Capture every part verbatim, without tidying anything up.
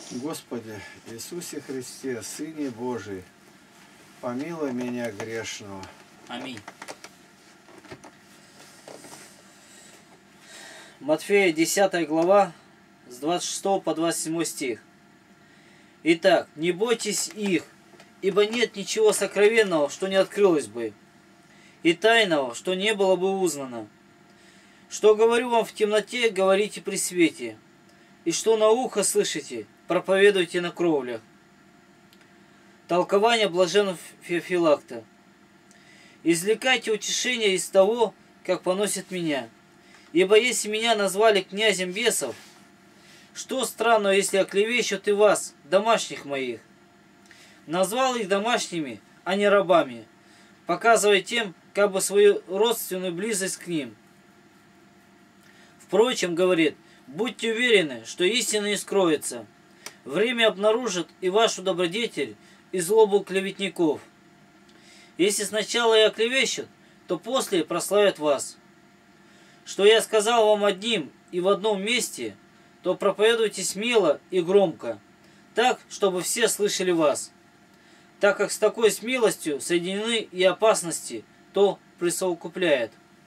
Господи Иисусе Христе, Сыне Божий, помилуй меня грешного. Аминь. Матфея десятая глава, с двадцать шестого по двадцать седьмой стих. Итак, не бойтесь их, ибо нет ничего сокровенного, что не открылось бы, и тайного, что не было бы узнано. Что говорю вам в темноте, говорите при свете, и что на ухо слышите, проповедуйте на кровлях. Толкование блаженного Феофилакта. Извлекайте утешение из того, как поносит меня. Ибо если меня назвали князем бесов, что странно, если оклевещут и вас, домашних моих. Назвал их домашними, а не рабами, показывая тем, как бы свою родственную близость к ним. Впрочем, говорит, будьте уверены, что истина не скроется. Время обнаружит и вашу добродетель, и злобу клеветников. Если сначала и оклевещут, то после прославят вас. Что я сказал вам одним и в одном месте, то проповедуйте смело и громко, так, чтобы все слышали вас. Так как с такой смелостью соединены и опасности, то присовокупляет.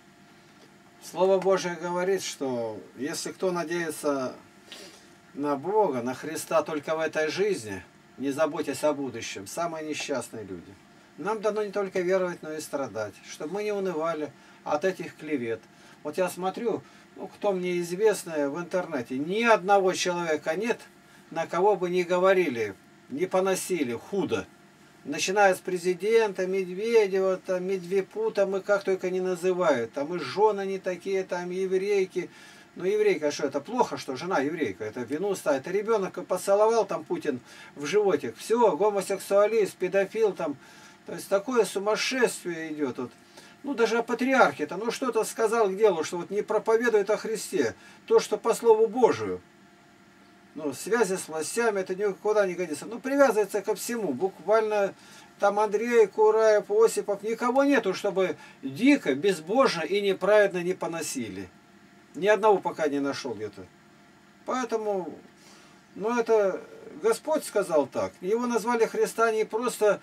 Слово Божие говорит, что если кто надеется на Бога, на Христа только в этой жизни, не заботясь о будущем, самые несчастные люди. Нам дано не только веровать, но и страдать, чтобы мы не унывали от этих клевет. Вот я смотрю, ну, кто мне известно в интернете, ни одного человека нет, на кого бы не говорили, не поносили худо. Начиная с президента, Медведева, там, Медвепу, там, и как только не называют. Там и жены не такие, там, еврейки. Ну, еврейка, что это плохо, что жена еврейка? Это вину ставит. Ребенок поцеловал там Путин в животик. Все, гомосексуалист, педофил там. То есть такое сумасшествие идет. Вот. Ну, даже о патриархе-то, ну, что-то сказал к делу, что вот не проповедует о Христе. То, что по Слову Божию. Ну, связи с властями, это никуда не годится. Ну, привязывается ко всему. Буквально там Андрей, Кураев, Осипов. Никого нету, чтобы дико, безбожно и неправедно не поносили. Ни одного пока не нашел где-то. Поэтому, ну, это Господь сказал так. Его назвали Христа не просто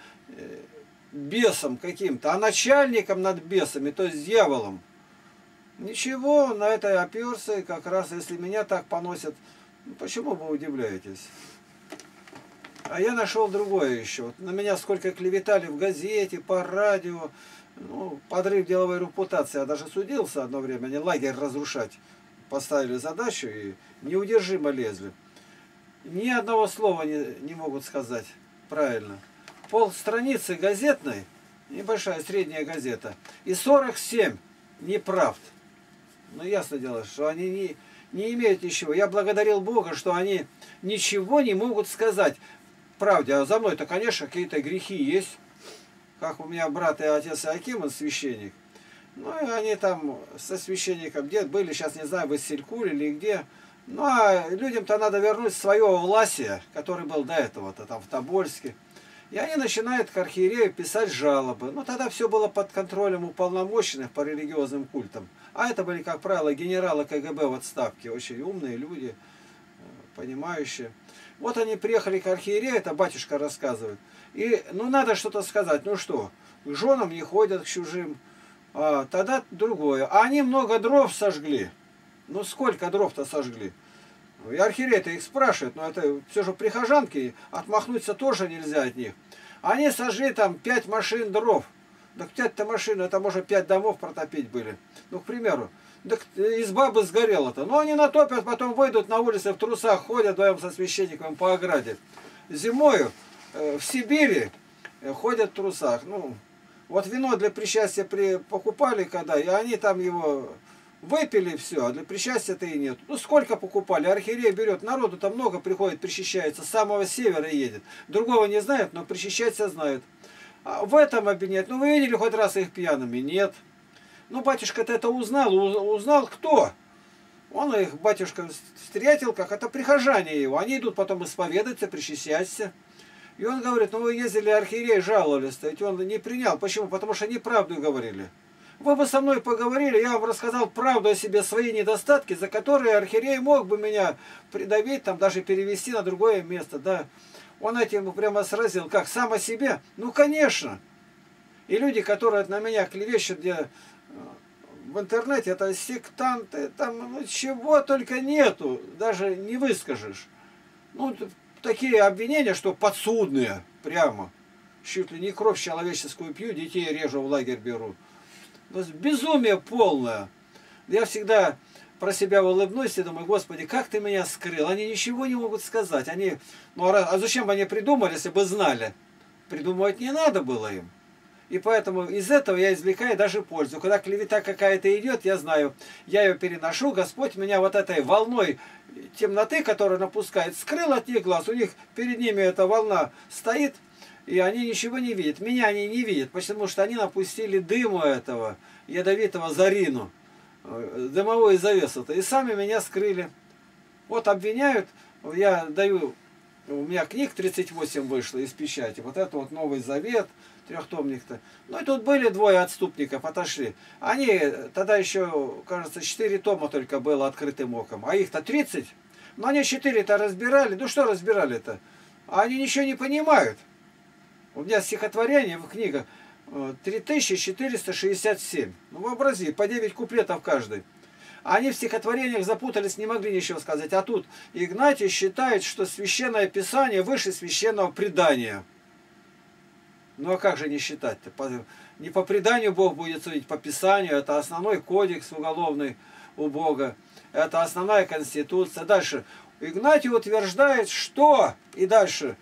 бесом каким-то, а начальником над бесами, то есть дьяволом. Ничего, на это оперся, и как раз, если меня так поносят, ну, почему вы удивляетесь? А я нашел другое еще. Вот на меня сколько клеветали в газете, по радио. Ну, подрыв деловой репутации. Я даже судился одно время. Они лагерь разрушать поставили задачу и неудержимо лезли. Ни одного слова не, не могут сказать правильно. Пол страницы газетной, небольшая средняя газета, и сорок семь неправд. Ну, ясно дело, что они не... не имеют ничего. Я благодарил Бога, что они ничего не могут сказать правде. А за мной-то, конечно, какие-то грехи есть. Как у меня брат и отец Иаким, он священник. Ну, и они там со священником где были, сейчас не знаю, в Исселькуле или где. Ну, а людям-то надо вернуть свое власие, который был до этого-то там в Тобольске. И они начинают к архиерею писать жалобы. Ну, тогда все было под контролем уполномоченных по религиозным культам. А это были, как правило, генералы ка гэ бэ в отставке. Очень умные люди, понимающие. Вот они приехали к архиерею, это батюшка рассказывает. И, ну, надо что-то сказать. Ну что, к женам не ходят, к чужим. А, тогда другое. А они много дров сожгли. Ну, сколько дров-то сожгли? И архиерей-то их спрашивает, но это все же прихожанки, отмахнуться тоже нельзя от них. Они сожгли там пять машин дров. Так пять-то машин, это может пять домов протопить были. Ну, к примеру. Так изба бы сгорела-то. Но они натопят, потом выйдут на улице в трусах, ходят вдвоем со священником по ограде. Зимою э, в Сибири э, ходят в трусах. Ну, вот вино для причастия при... покупали когда, и они там его... выпили все, а для причастия-то и нет. Ну, сколько покупали? Архиерей берет, народу-то много приходит, причащается, с самого севера едет. Другого не знают, но причащаться знают. А в этом обвиняют. Ну, вы видели хоть раз их пьяными? Нет. Ну, батюшка-то это узнал. Узнал кто? Он их, батюшка, встретил, как это прихожане его. Они идут потом исповедаться, причащаться. И он говорит, ну, вы ездили, архиерей жаловались, ведь он не принял. Почему? Потому что неправду говорили. Вы бы со мной поговорили, я вам рассказал правду о себе, свои недостатки, за которые архиерей мог бы меня придавить, там даже перевести на другое место. Да. Он этим прямо сразил, как сам о себе. Ну, конечно. И люди, которые на меня клевещут, где в интернете, это сектанты, там ну, чего только нету, даже не выскажешь. Ну, такие обвинения, что подсудные, прямо. Чуть ли не кровь человеческую пью, детей режу, в лагерь беру. Безумие полное. Я всегда про себя улыбнусь и думаю, Господи, как ты меня скрыл? Они ничего не могут сказать. Они, ну, а зачем бы они придумали, если бы знали? Придумывать не надо было им. И поэтому из этого я извлекаю даже пользу. Когда клевета какая-то идет, я знаю, я ее переношу, Господь меня вот этой волной темноты, которая напускает, скрыл от них глаз. У них перед ними эта волна стоит, и они ничего не видят. Меня они не видят, потому что они напустили дыму этого, ядовитого зарину, дымовую завесу-то, и сами меня скрыли. Вот обвиняют, я даю, у меня книг тридцать восемь вышло из печати, вот это вот Новый Завет, трехтомник-то. Ну и тут были двое отступников, отошли. Они, тогда еще, кажется, четыре тома только было открытым оком, а их-то тридцать. Но они четыре-то разбирали, ну что разбирали-то? Они ничего не понимают. У меня стихотворение в книгах три тысячи четыреста шестьдесят семь. Ну вообрази, по девять куплетов каждый. Они в стихотворениях запутались, не могли ничего сказать. А тут Игнатий считает, что Священное Писание выше Священного Предания. Ну а как же не считать-то? Не по преданию Бог будет судить, по Писанию. Это основной кодекс уголовный у Бога. Это основная конституция. Дальше Игнатий утверждает, что... И дальше...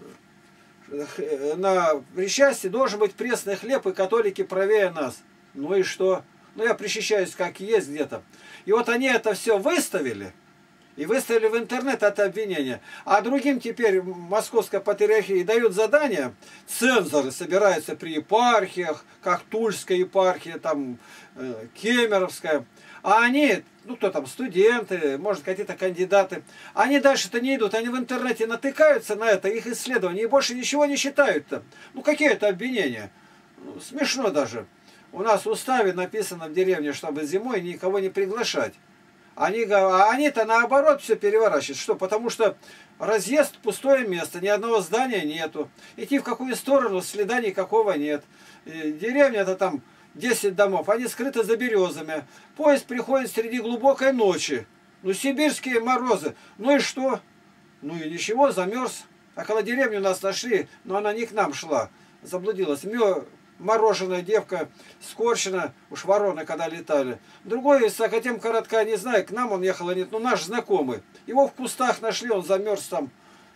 На причастии должен быть пресный хлеб, и католики правее нас. Ну и что? Ну я причащаюсь как есть где-то. И вот они это все выставили. И выставили в интернет это обвинение. А другим теперь Московской патриархии дают задания. Цензоры собираются при епархиях, как Тульская епархия, там э, Кемеровская. А они, ну кто там, студенты, может какие-то кандидаты, они дальше-то не идут, они в интернете натыкаются на это, их исследования, и больше ничего не считают-то. Ну какие это обвинения? Ну, смешно даже. У нас в уставе написано в деревне, чтобы зимой никого не приглашать. Они, а они-то наоборот все переворачивают. Что? Потому что разъезд пустое место, ни одного здания нету. Идти в какую сторону, следа никакого нет. И деревня-то там десять домов, они скрыты за березами. Поезд приходит среди глубокой ночи. Ну, сибирские морозы. Ну и что? Ну и ничего, замерз. Около деревни нас нашли, но она не к нам шла. Заблудилась. Мё... Мороженая девка, скорчена, уж вороны когда летали. Другой из Сахатем коротка, не знаю, к нам он ехал или нет, но наш знакомый. Его в кустах нашли, он замерз там.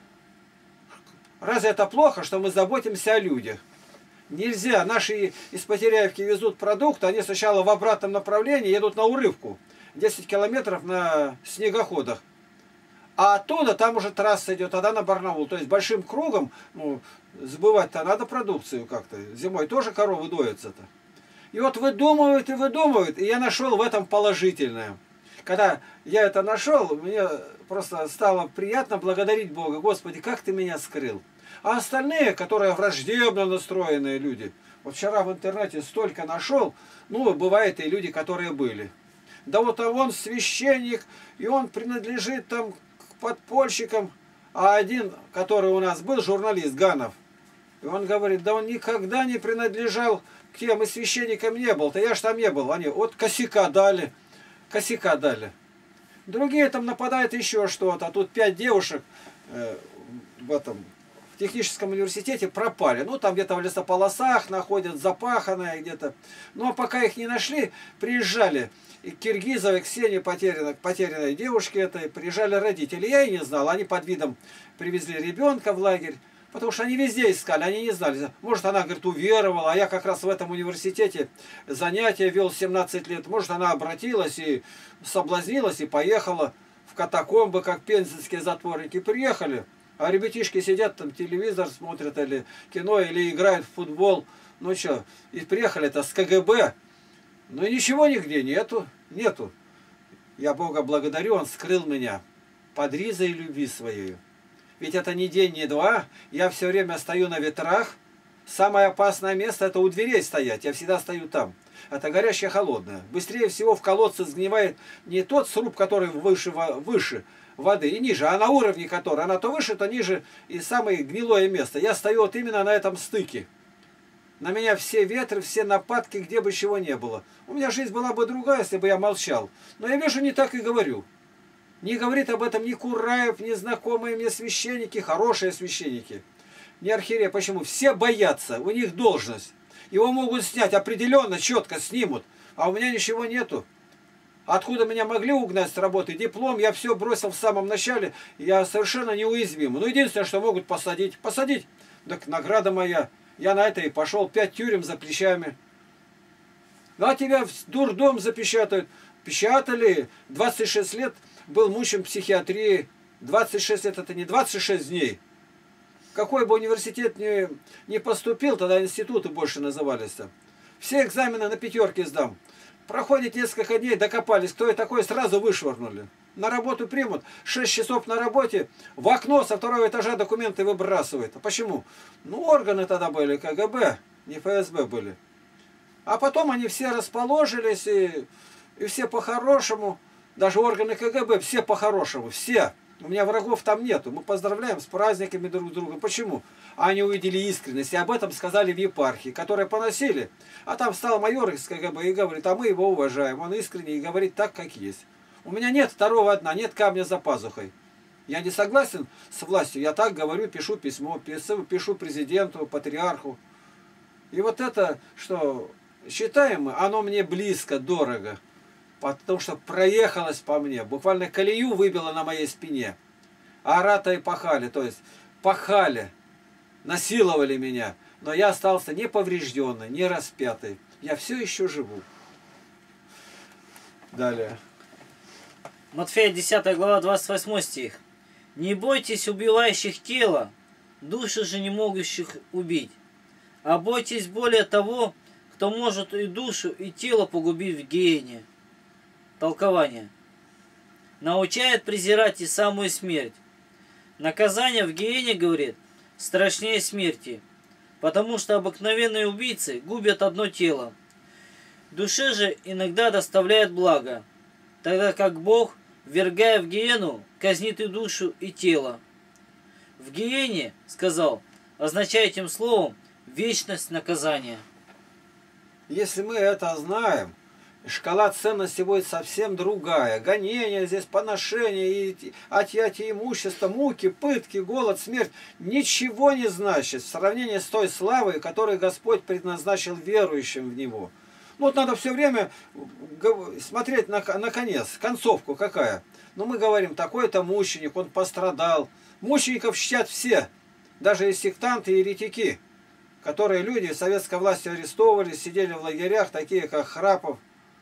Разве это плохо, что мы заботимся о людях? Нельзя. Наши из Потеряевки везут продукты, они сначала в обратном направлении едут на урывку. десять километров на снегоходах. А оттуда там уже трасса идет, тогда на Барнаул. То есть большим кругом, ну, сбывать-то надо продукцию как-то. Зимой тоже коровы доятся-то. И вот выдумывают и выдумывают. И я нашел в этом положительное. Когда я это нашел, мне просто стало приятно благодарить Бога. Господи, как ты меня скрыл. А остальные, которые враждебно настроенные люди, вот вчера в интернете столько нашел, ну, бывает и люди, которые были. Да вот а он священник, и он принадлежит там подпольщикам, а один, который у нас был, журналист Ганов, и он говорит, да он никогда не принадлежал к тем, и священником не был, то я ж там не был. Они вот косяка дали, косяка дали. Другие там нападают еще что-то, а тут пять девушек э, в этом в техническом университете пропали. Ну там где-то в лесополосах находят, запаханные где-то. Ну а пока их не нашли, приезжали и к Киргизовой, Ксении потерянной, потерянной девушке этой, приезжали родители. Я и не знал. Они под видом привезли ребенка в лагерь, потому что они везде искали, они не знали. Может, она, говорит, уверовала, а я как раз в этом университете занятия вел семнадцать лет. Может, она обратилась и соблазнилась, и поехала в катакомбы, как пензенские затворники. Приехали, а ребятишки сидят, там телевизор смотрят, или кино, или играют в футбол. Ну что, и приехали-то с ка гэ бэ. Ну и ничего нигде нету, нету. Я Бога благодарю, Он скрыл меня под ризой любви своей. Ведь это не день, не два. Я все время стою на ветрах. Самое опасное место — это у дверей стоять. Я всегда стою там. Это горячая холодная. Быстрее всего в колодце сгнивает не тот сруб, который выше, выше воды и ниже, а на уровне которой. Она то выше, то ниже, и самое гнилое место. Я стою вот именно на этом стыке. На меня все ветры, все нападки, где бы чего не было. У меня жизнь была бы другая, если бы я молчал. Но я вижу, не так и говорю. Не говорит об этом ни Кураев, ни знакомые мне священники, хорошие священники, ни архиереи. Почему? Все боятся, у них должность. Его могут снять, определенно, четко снимут. А у меня ничего нету. Откуда меня могли угнать с работы? Диплом, я все бросил в самом начале. Я совершенно неуязвим. Ну, единственное, что могут посадить. Посадить. Так награда моя. Я на это и пошел. Пять тюрем за плечами. Ну, а тебя в дурдом запечатают. Печатали. двадцать шесть лет был мучим психиатрии. двадцать шесть лет это не двадцать шесть дней. Какой бы университет не, не поступил, тогда институты больше назывались. Все экзамены на пятерки сдам. Проходит несколько дней, докопались, кто и такой, сразу вышвырнули. На работу примут, шесть часов на работе, в окно со второго этажа документы выбрасывают. А почему? Ну, органы тогда были, ка гэ бэ, не эф эс бэ были. А потом они все расположились, и, и все по-хорошему, даже органы ка гэ бэ, все по-хорошему, все. У меня врагов там нету. Мы поздравляем с праздниками друг друга. Почему? Они увидели искренность. И об этом сказали в епархии, которые поносили. А там встал майор из ка гэ бэ и говорит, а мы его уважаем. Он искренне и говорит так, как есть. У меня нет второго дна, нет камня за пазухой. Я не согласен с властью. Я так говорю, пишу письмо, пишу, пишу президенту, патриарху. И вот это, что считаем мы, оно мне близко, дорого. Потому что проехалась по мне, буквально колею выбила на моей спине. Арата и пахали, то есть пахали, насиловали меня. Но я остался не поврежденный, не распятый. Я все еще живу. Далее. Матфея десятая глава, двадцать восьмой стих. «Не бойтесь убивающих тела, души же не могущих убить, а бойтесь более того, кто может и душу, и тело погубить в гиене». Толкование. Научает презирать и самую смерть. Наказание в гиене, говорит, страшнее смерти, потому что обыкновенные убийцы губят одно тело. Душе же иногда доставляет благо, тогда как Бог, ввергая в гиену, казнит и душу, и тело. В гиене, сказал, означает этим словом вечность наказания. Если мы это знаем, шкала ценности будет совсем другая. Гонения здесь, поношения, и отъятие имущества, муки, пытки, голод, смерть. Ничего не значит в сравнении с той славой, которую Господь предназначил верующим в Него. Ну, вот надо все время смотреть на, на конец, концовку какая. Но мы говорим, такой-то мученик, он пострадал. Мучеников чтят все, даже и сектанты, и еретики, которые люди советской власти арестовывали, сидели в лагерях, такие как Храпов.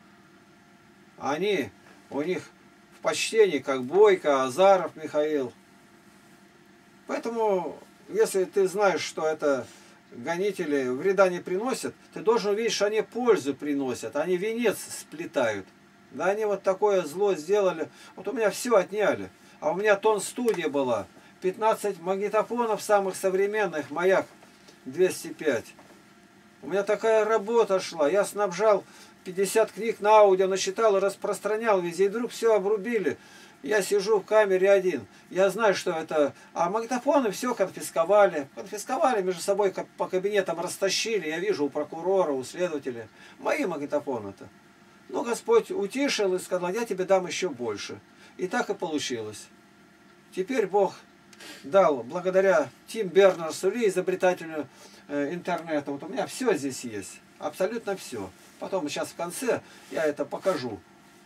Они, у них в почтении, как Бойко, Азаров Михаил. Поэтому, если ты знаешь, что это гонители вреда не приносят, ты должен увидеть, что они пользу приносят. Они венец сплетают. Да они вот такое зло сделали. Вот у меня все отняли. А у меня тон-студия была. пятнадцать магнитофонов самых современных, Маяк двести пять. У меня такая работа шла. Я снабжал пятьдесят книг на аудио, начитал и распространял везде. И вдруг все обрубили. Я сижу в камере один. Я знаю, что это... А магнитофоны все конфисковали. Конфисковали, между собой по кабинетам растащили. Я вижу у прокурора, у следователя. Мои магнитофоны-то. Но Господь утишил и сказал, я тебе дам еще больше. И так и получилось. Теперь Бог дал, благодаря Тим Бернерс-Ли, изобретателю э, интернета, вот у меня все здесь есть. Абсолютно все. Потом сейчас в конце я это покажу.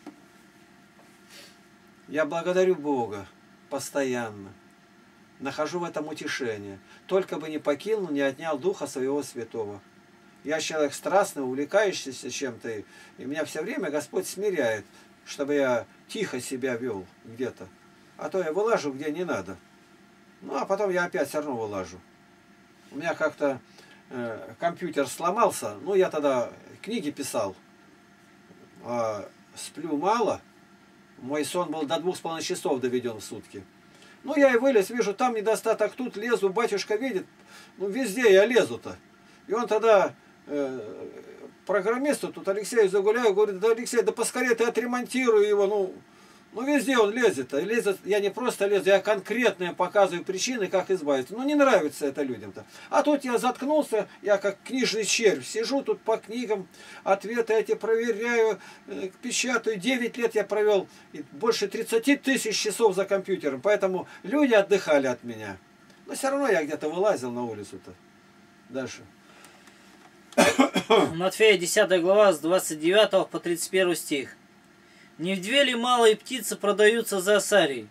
Я благодарю Бога постоянно. Нахожу в этом утешение. Только бы не покинул, не отнял Духа Своего Святого. Я человек страстный, увлекающийся чем-то. И меня все время Господь смиряет, чтобы я тихо себя вел где-то. А то я вылажу, где не надо. Ну, а потом я опять все равно вылажу. У меня как-то э, компьютер сломался. Ну, я тогда книги писал. А сплю мало. Мой сон был до двух с половиной часов доведен в сутки. Ну, я и вылез, вижу, там недостаток, тут лезу, батюшка видит. Ну, везде я лезу-то. И он тогда э, программисту, тут Алексею Загуляю, говорит: да, Алексей, да поскорее ты отремонтируй его, ну, ну везде он лезет. лезет. Я не просто лезу, я конкретно показываю причины, как избавиться. Ну не нравится это людям-то. А тут я заткнулся, я как книжный червь, сижу тут по книгам, ответы эти проверяю, печатаю. девять лет я провел, больше тридцати тысяч часов за компьютером, поэтому люди отдыхали от меня. Но все равно я где-то вылазил на улицу-то. Дальше. Матфея десятая глава с двадцать девятого по тридцать первый стих. «Не в две ли малые птицы продаются за осарий?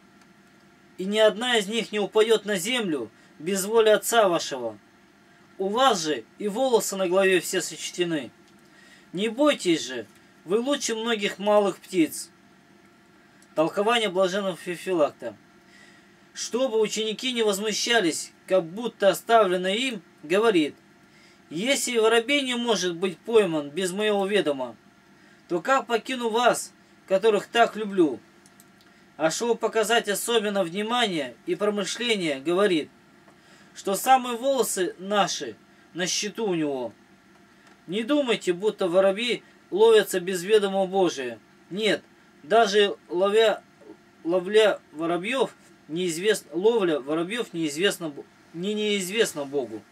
И ни одна из них не упадет на землю без воли Отца вашего. У вас же и волосы на голове все сочтены. Не бойтесь же, вы лучше многих малых птиц». Толкование блаженного Феофилакта. «Чтобы ученики не возмущались, как будто оставлено им, говорит: если воробей не может быть пойман без моего ведома, то как покину вас, которых так люблю? А чтобы показать особенно внимание и промышление, говорит, что самые волосы наши на счету у него. Не думайте, будто воробьи ловятся без ведома Божия. Нет, даже ловя, ловля воробьев, неизвестно, ловля воробьев неизвестно, не неизвестно Богу».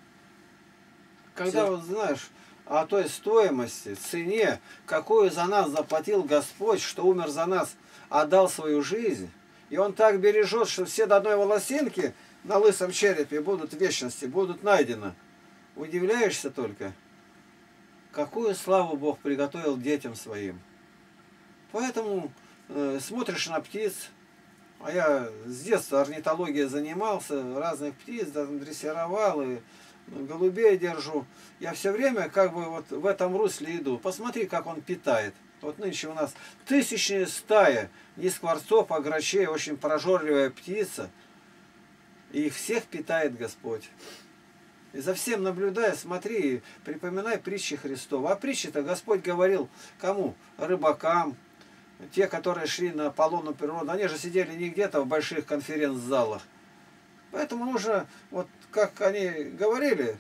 Когда, вот знаешь, о той стоимости, цене, какую за нас заплатил Господь, что умер за нас, отдал свою жизнь, и Он так бережет, что все до одной волосинки на лысом черепе будут в вечности, будут найдены. Удивляешься только, какую славу Бог приготовил детям своим. Поэтому э, смотришь на птиц, а я с детства орнитологией занимался, разных птиц дрессировал и голубей держу. Я все время как бы вот в этом русле иду. Посмотри, как он питает. Вот нынче у нас тысячная стая, не скворцов, а грачей, очень прожорливая птица. И их всех питает Господь. И за всем наблюдая, смотри, припоминай притчи Христова. А притчи-то Господь говорил кому? Рыбакам. Те, которые шли на полону природы, они же сидели не где-то в больших конференц-залах. Поэтому нужно, вот как они говорили,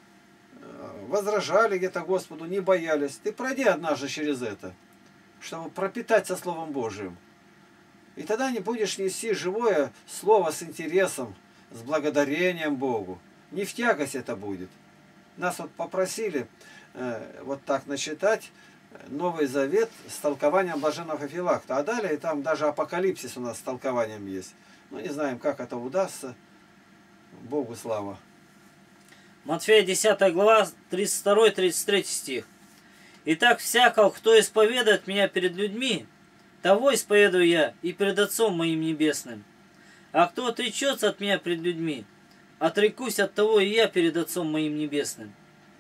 возражали где-то Господу, не боялись. Ты пройди однажды через это, чтобы пропитаться Словом Божиим. И тогда не будешь нести живое слово с интересом, с благодарением Богу. Не в тягость это будет. Нас вот попросили э, вот так начитать Новый Завет с толкованием блаженного Феофилакта. А далее там даже Апокалипсис у нас с толкованием есть. Ну не знаем, как это удастся. Богу слава. Матфея десятая глава, тридцать второй тридцать третий стих. «Итак, всякого, кто исповедует меня перед людьми, того исповедую я и перед Отцом моим небесным. А кто отречется от меня пред людьми, отрекусь от того и я перед Отцом моим небесным».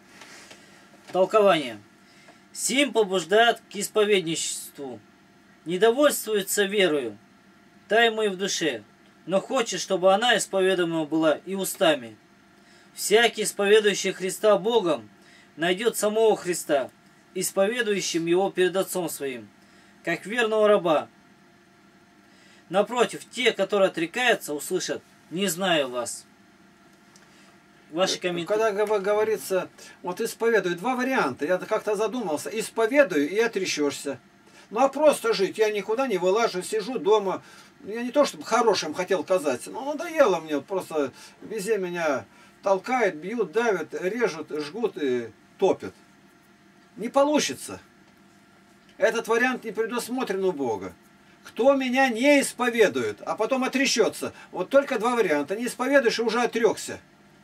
Толкование. «Сим побуждает к исповедничеству, не довольствуется верою, тайной в душе, но хочет, чтобы она исповедуема была и устами. Всякий, исповедующий Христа Богом, найдет самого Христа, исповедующим Его перед Отцом Своим, как верного раба. Напротив, те, которые отрекаются, услышат: не знаю вас». Ваши комментарии. Когда говорится, вот исповедую, два варианта. Я как-то задумался, исповедую и отречешься. Ну а просто жить, я никуда не вылажу, сижу дома. Я не то чтобы хорошим хотел казаться, но надоело мне, просто везде меня толкают, бьют, давят, режут, жгут и топят. Не получится. Этот вариант не предусмотрен у Бога. Кто меня не исповедует, а потом отречется. Вот только два варианта. Не исповедуешь и уже отрекся.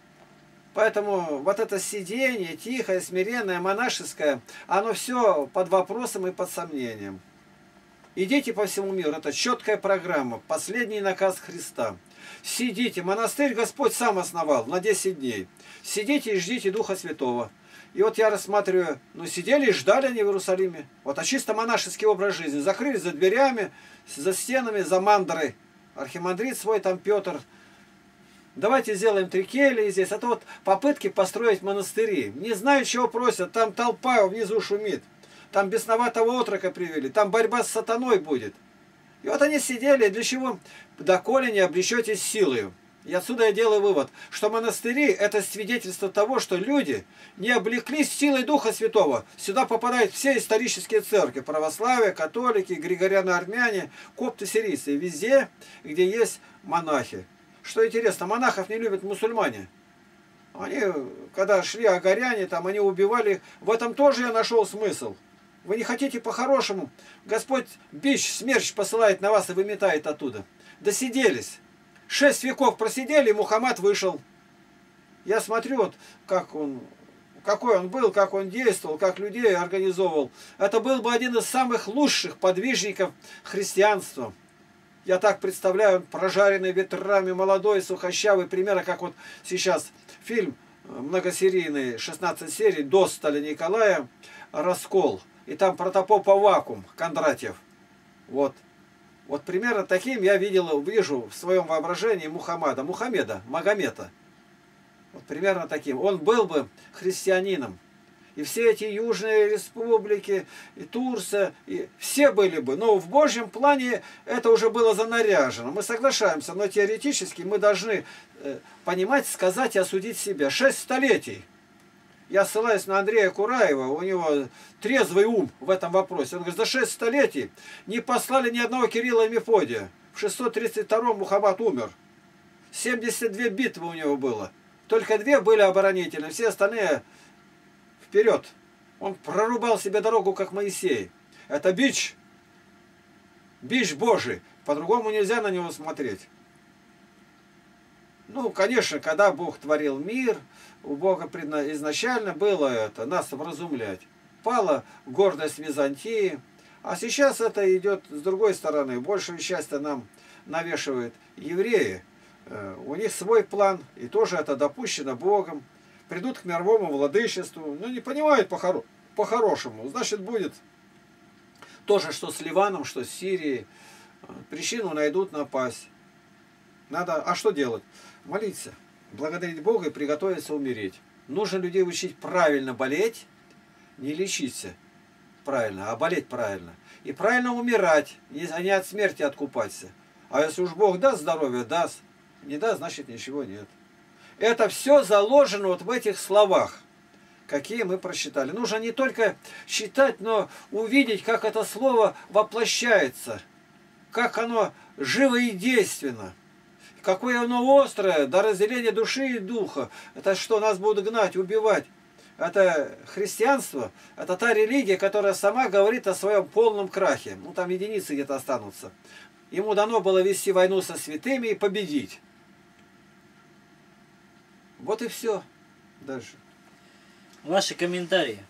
Поэтому вот это сидение, тихое, смиренное, монашеское, оно все под вопросом и под сомнением. Идите по всему миру, это четкая программа, последний наказ Христа. Сидите, монастырь Господь сам основал на десять дней. Сидите и ждите Духа Святого. И вот я рассматриваю, ну сидели и ждали они в Иерусалиме. Вот а чисто монашеский образ жизни. Закрылись за дверями, за стенами, за мандрой. Архимандрит свой там Петр. Давайте сделаем три кельи здесь. Это вот попытки построить монастыри. Не знаю, чего просят. Там толпа внизу шумит. Там бесноватого отрока привели. Там борьба с сатаной будет. И вот они сидели. Для чего? Доколе не облечетесь силою. И отсюда я делаю вывод, что монастыри – это свидетельство того, что люди не облеклись силой Духа Святого. Сюда попадают все исторические церкви – православие, католики, григорианы-армяне, копты, сирийцы. Везде, где есть монахи. Что интересно, монахов не любят мусульмане. Они, когда шли агаряне, там они убивали. В этом тоже я нашел смысл. Вы не хотите по-хорошему? Господь бич, смерч посылает на вас и выметает оттуда. Досиделись. Шесть веков просидели, и Мухаммад вышел. Я смотрю, вот, как он, какой он был, как он действовал, как людей организовывал. Это был бы один из самых лучших подвижников христианства. Я так представляю, он прожаренный ветрами, молодой, сухощавый, примерно как вот сейчас фильм многосерийный, шестнадцать серий, до Сталина Николая, «Раскол». И там протопоп Аввакум, Кондратьев. Вот. Вот примерно таким я видел, вижу в своем воображении Мухаммада, Мухаммеда, Магомета. Вот примерно таким. Он был бы христианином. И все эти южные республики, и Турция, и все были бы. Но в Божьем плане это уже было занаряжено. Мы соглашаемся, но теоретически мы должны понимать, сказать и осудить себя. Шесть столетий. Я ссылаюсь на Андрея Кураева, у него трезвый ум в этом вопросе. Он говорит, за шесть столетий не послали ни одного Кирилла и Мефодия. В шестьсот тридцать втором Мухаммад умер. семьдесят две битвы у него было. Только две были оборонительные, все остальные вперед. Он прорубал себе дорогу, как Моисей. Это бич. Бич Божий. По-другому нельзя на него смотреть. Ну, конечно, когда Бог творил мир, у Бога изначально было это, нас вразумлять. Пала гордость Византии, а сейчас это идет с другой стороны. Большее счастье нам навешивают евреи. У них свой план, и тоже это допущено Богом. Придут к мировому владычеству, но не понимают по-хорошему. Значит, будет то же, что с Ливаном, что с Сирией. Причину найдут напасть. Надо, а что делать? Молиться, благодарить Бога и приготовиться умереть. Нужно людей учить правильно болеть, не лечиться правильно, а болеть правильно. И правильно умирать, а не от смерти откупаться. А если уж Бог даст здоровье, даст. Не даст, значит ничего нет. Это все заложено вот в этих словах, какие мы прочитали. Нужно не только читать, но увидеть, как это слово воплощается, как оно живо и действенно. Какое оно острое, до разделения души и духа. Это что, нас будут гнать, убивать? Это христианство, это та религия, которая сама говорит о своем полном крахе. Ну, там единицы где-то останутся. Ему дано было вести войну со святыми и победить. Вот и все. Дальше. Ваши комментарии.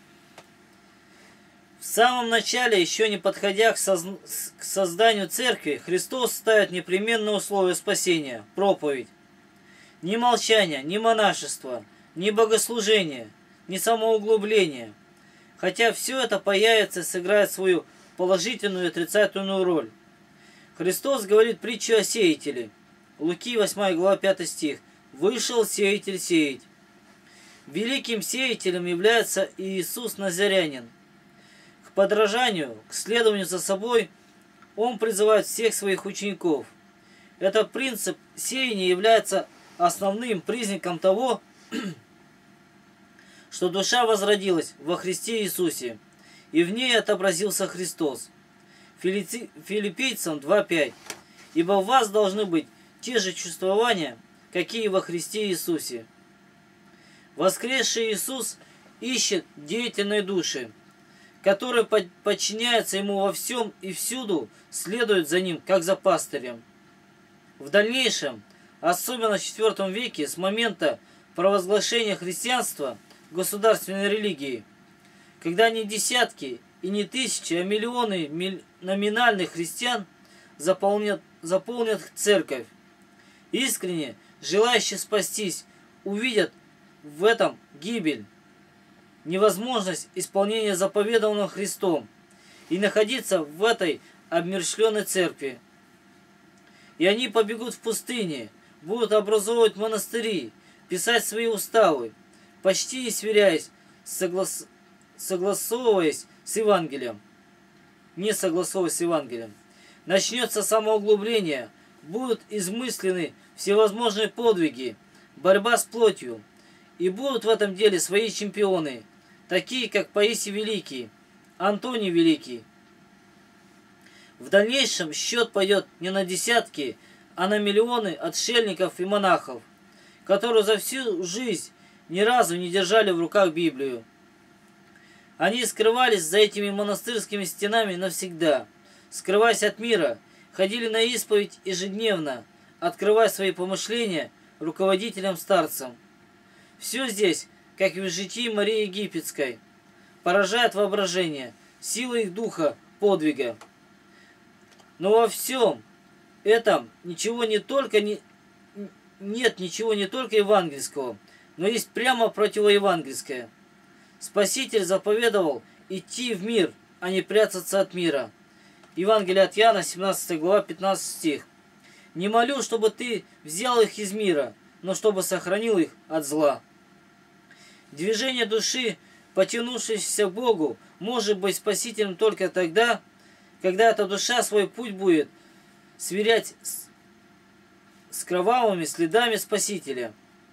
В самом начале, еще не подходя к, соз... к созданию церкви, Христос ставит непременное условие спасения – проповедь. Ни молчание, ни монашество, ни богослужение, ни самоуглубление. Хотя все это появится и сыграет свою положительную и отрицательную роль. Христос говорит притчу о сеятеле. Луки восьмая глава пятый стих. «Вышел сеятель сеять». Великим сеятелем является Иисус Назарянин. К подражанию, к следованию за собой он призывает всех своих учеников. Этот принцип сеяния является основным признаком того, что душа возродилась во Христе Иисусе, и в ней отобразился Христос. Филиппийцам два пять. «Ибо в вас должны быть те же чувствования, какие во Христе Иисусе». Воскресший Иисус ищет деятельные души, которые подчиняются Ему во всем и всюду, следуют за Ним, как за пастырем. В дальнейшем, особенно в четвёртом веке, с момента провозглашения христианства государственной религии, когда не десятки и не тысячи, а миллионы номинальных христиан заполнят, заполнят церковь, искренне желающие спастись увидят в этом гибель, невозможность исполнения заповеданного Христом и находиться в этой обмерщвленной церкви. И они побегут в пустыне, будут образовывать монастыри, писать свои уставы, почти не сверяясь, соглас... согласовываясь с Евангелием, не согласовываясь с Евангелием. Начнется самоуглубление, будут измыслены всевозможные подвиги, борьба с плотью. И будут в этом деле свои чемпионы, такие как Паисий Великий, Антоний Великий. В дальнейшем счет пойдет не на десятки, а на миллионы отшельников и монахов, которые за всю жизнь ни разу не держали в руках Библию. Они скрывались за этими монастырскими стенами навсегда, скрываясь от мира, ходили на исповедь ежедневно, открывая свои помышления руководителям-старцам. Все здесь, как и в житии Марии Египетской, поражает воображение, сила их духа, подвига. Но во всем этом ничего не только не, нет ничего не только евангельского, но есть прямо противоевангельское. Спаситель заповедовал идти в мир, а не прятаться от мира. Евангелие от Иоанна, семнадцатая глава, пятнадцатый стих. «Не молю, чтобы ты взял их из мира, но чтобы сохранил их от зла». Движение души, потянувшейся к Богу, может быть спасительным только тогда, когда эта душа свой путь будет сверять с, с кровавыми следами Спасителя.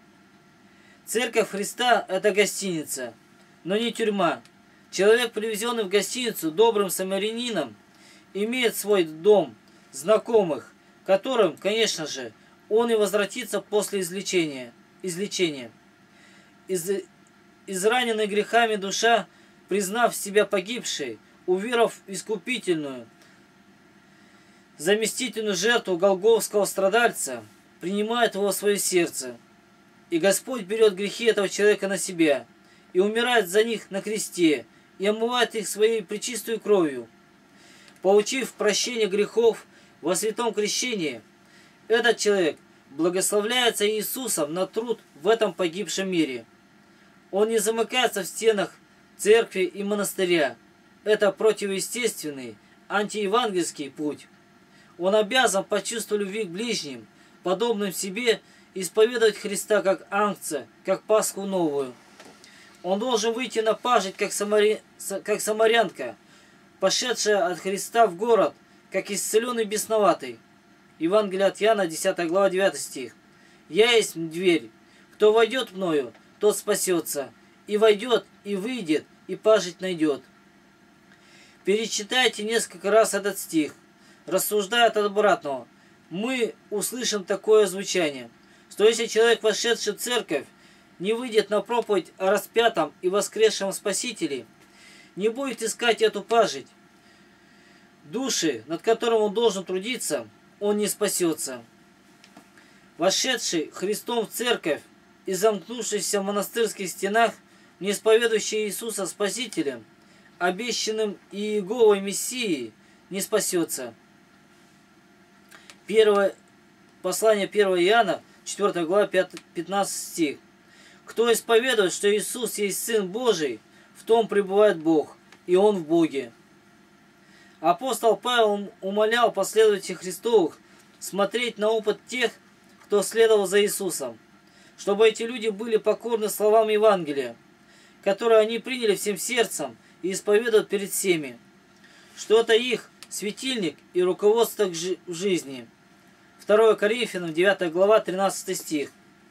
Церковь Христа – это гостиница, но не тюрьма. Человек, привезенный в гостиницу добрым самарянином, имеет свой дом, знакомых, которым, конечно же, он и возвратится после излечения. излечения. Из, израненной грехами душа, признав себя погибшей, уверовав в искупительную, заместительную жертву голгофского страдальца, принимает его в свое сердце. И Господь берет грехи этого человека на себя, и умирает за них на кресте, и омывает их своей пречистую кровью. Получив прощение грехов во святом крещении, этот человек благословляется Иисусом на труд в этом погибшем мире. Он не замыкается в стенах церкви и монастыря. Это противоестественный, антиевангельский путь. Он обязан почувствовать любви к ближним, подобным себе, исповедовать Христа как ангца, как Пасху новую. Он должен выйти на пажить, как, самари... как самарянка, пошедшая от Христа в город, как исцеленный бесноватый. Евангелие от Иоанна, десятая глава, девятый стих. «Я есть дверь. Кто войдет мною, тот спасется, и войдет, и выйдет, и пажить найдет». Перечитайте несколько раз этот стих. Рассуждая от обратного, мы услышим такое звучание, что если человек, вошедший в церковь, не выйдет на проповедь о распятом и воскресшем Спасителе, не будет искать эту пажить, души, над которым он должен трудиться, он не спасется. Вошедший Христом в церковь и замкнувшийся в монастырских стенах, не исповедующий Иисуса Спасителем, обещанным Иеговой Мессией, не спасется. Первое послание первого Иоанна, четвёртая глава, пятнадцатый стих. «Кто исповедует, что Иисус есть Сын Божий, в том пребывает Бог, и Он в Боге». Апостол Павел умолял последователей Христовых смотреть на опыт тех, кто следовал за Иисусом, чтобы эти люди были покорны словам Евангелия, которые они приняли всем сердцем и исповедуют перед всеми, что это их светильник и руководство к жизни. второе Коринфянам, девятая глава, тринадцатый стих.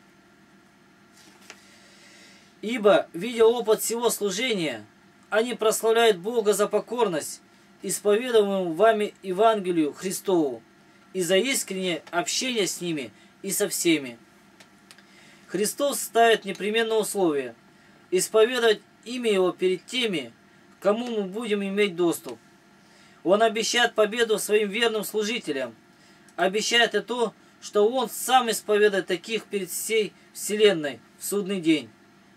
«Ибо, видя опыт всего служения, они прославляют Бога за покорность, исповедуемому вами Евангелию Христову, и за искреннее общение с ними и со всеми». Христос ставит непременное условие – исповедовать имя Его перед теми, к кому мы будем иметь доступ. Он обещает победу своим верным служителям, обещает и то, что Он сам исповедует таких перед всей вселенной в судный день.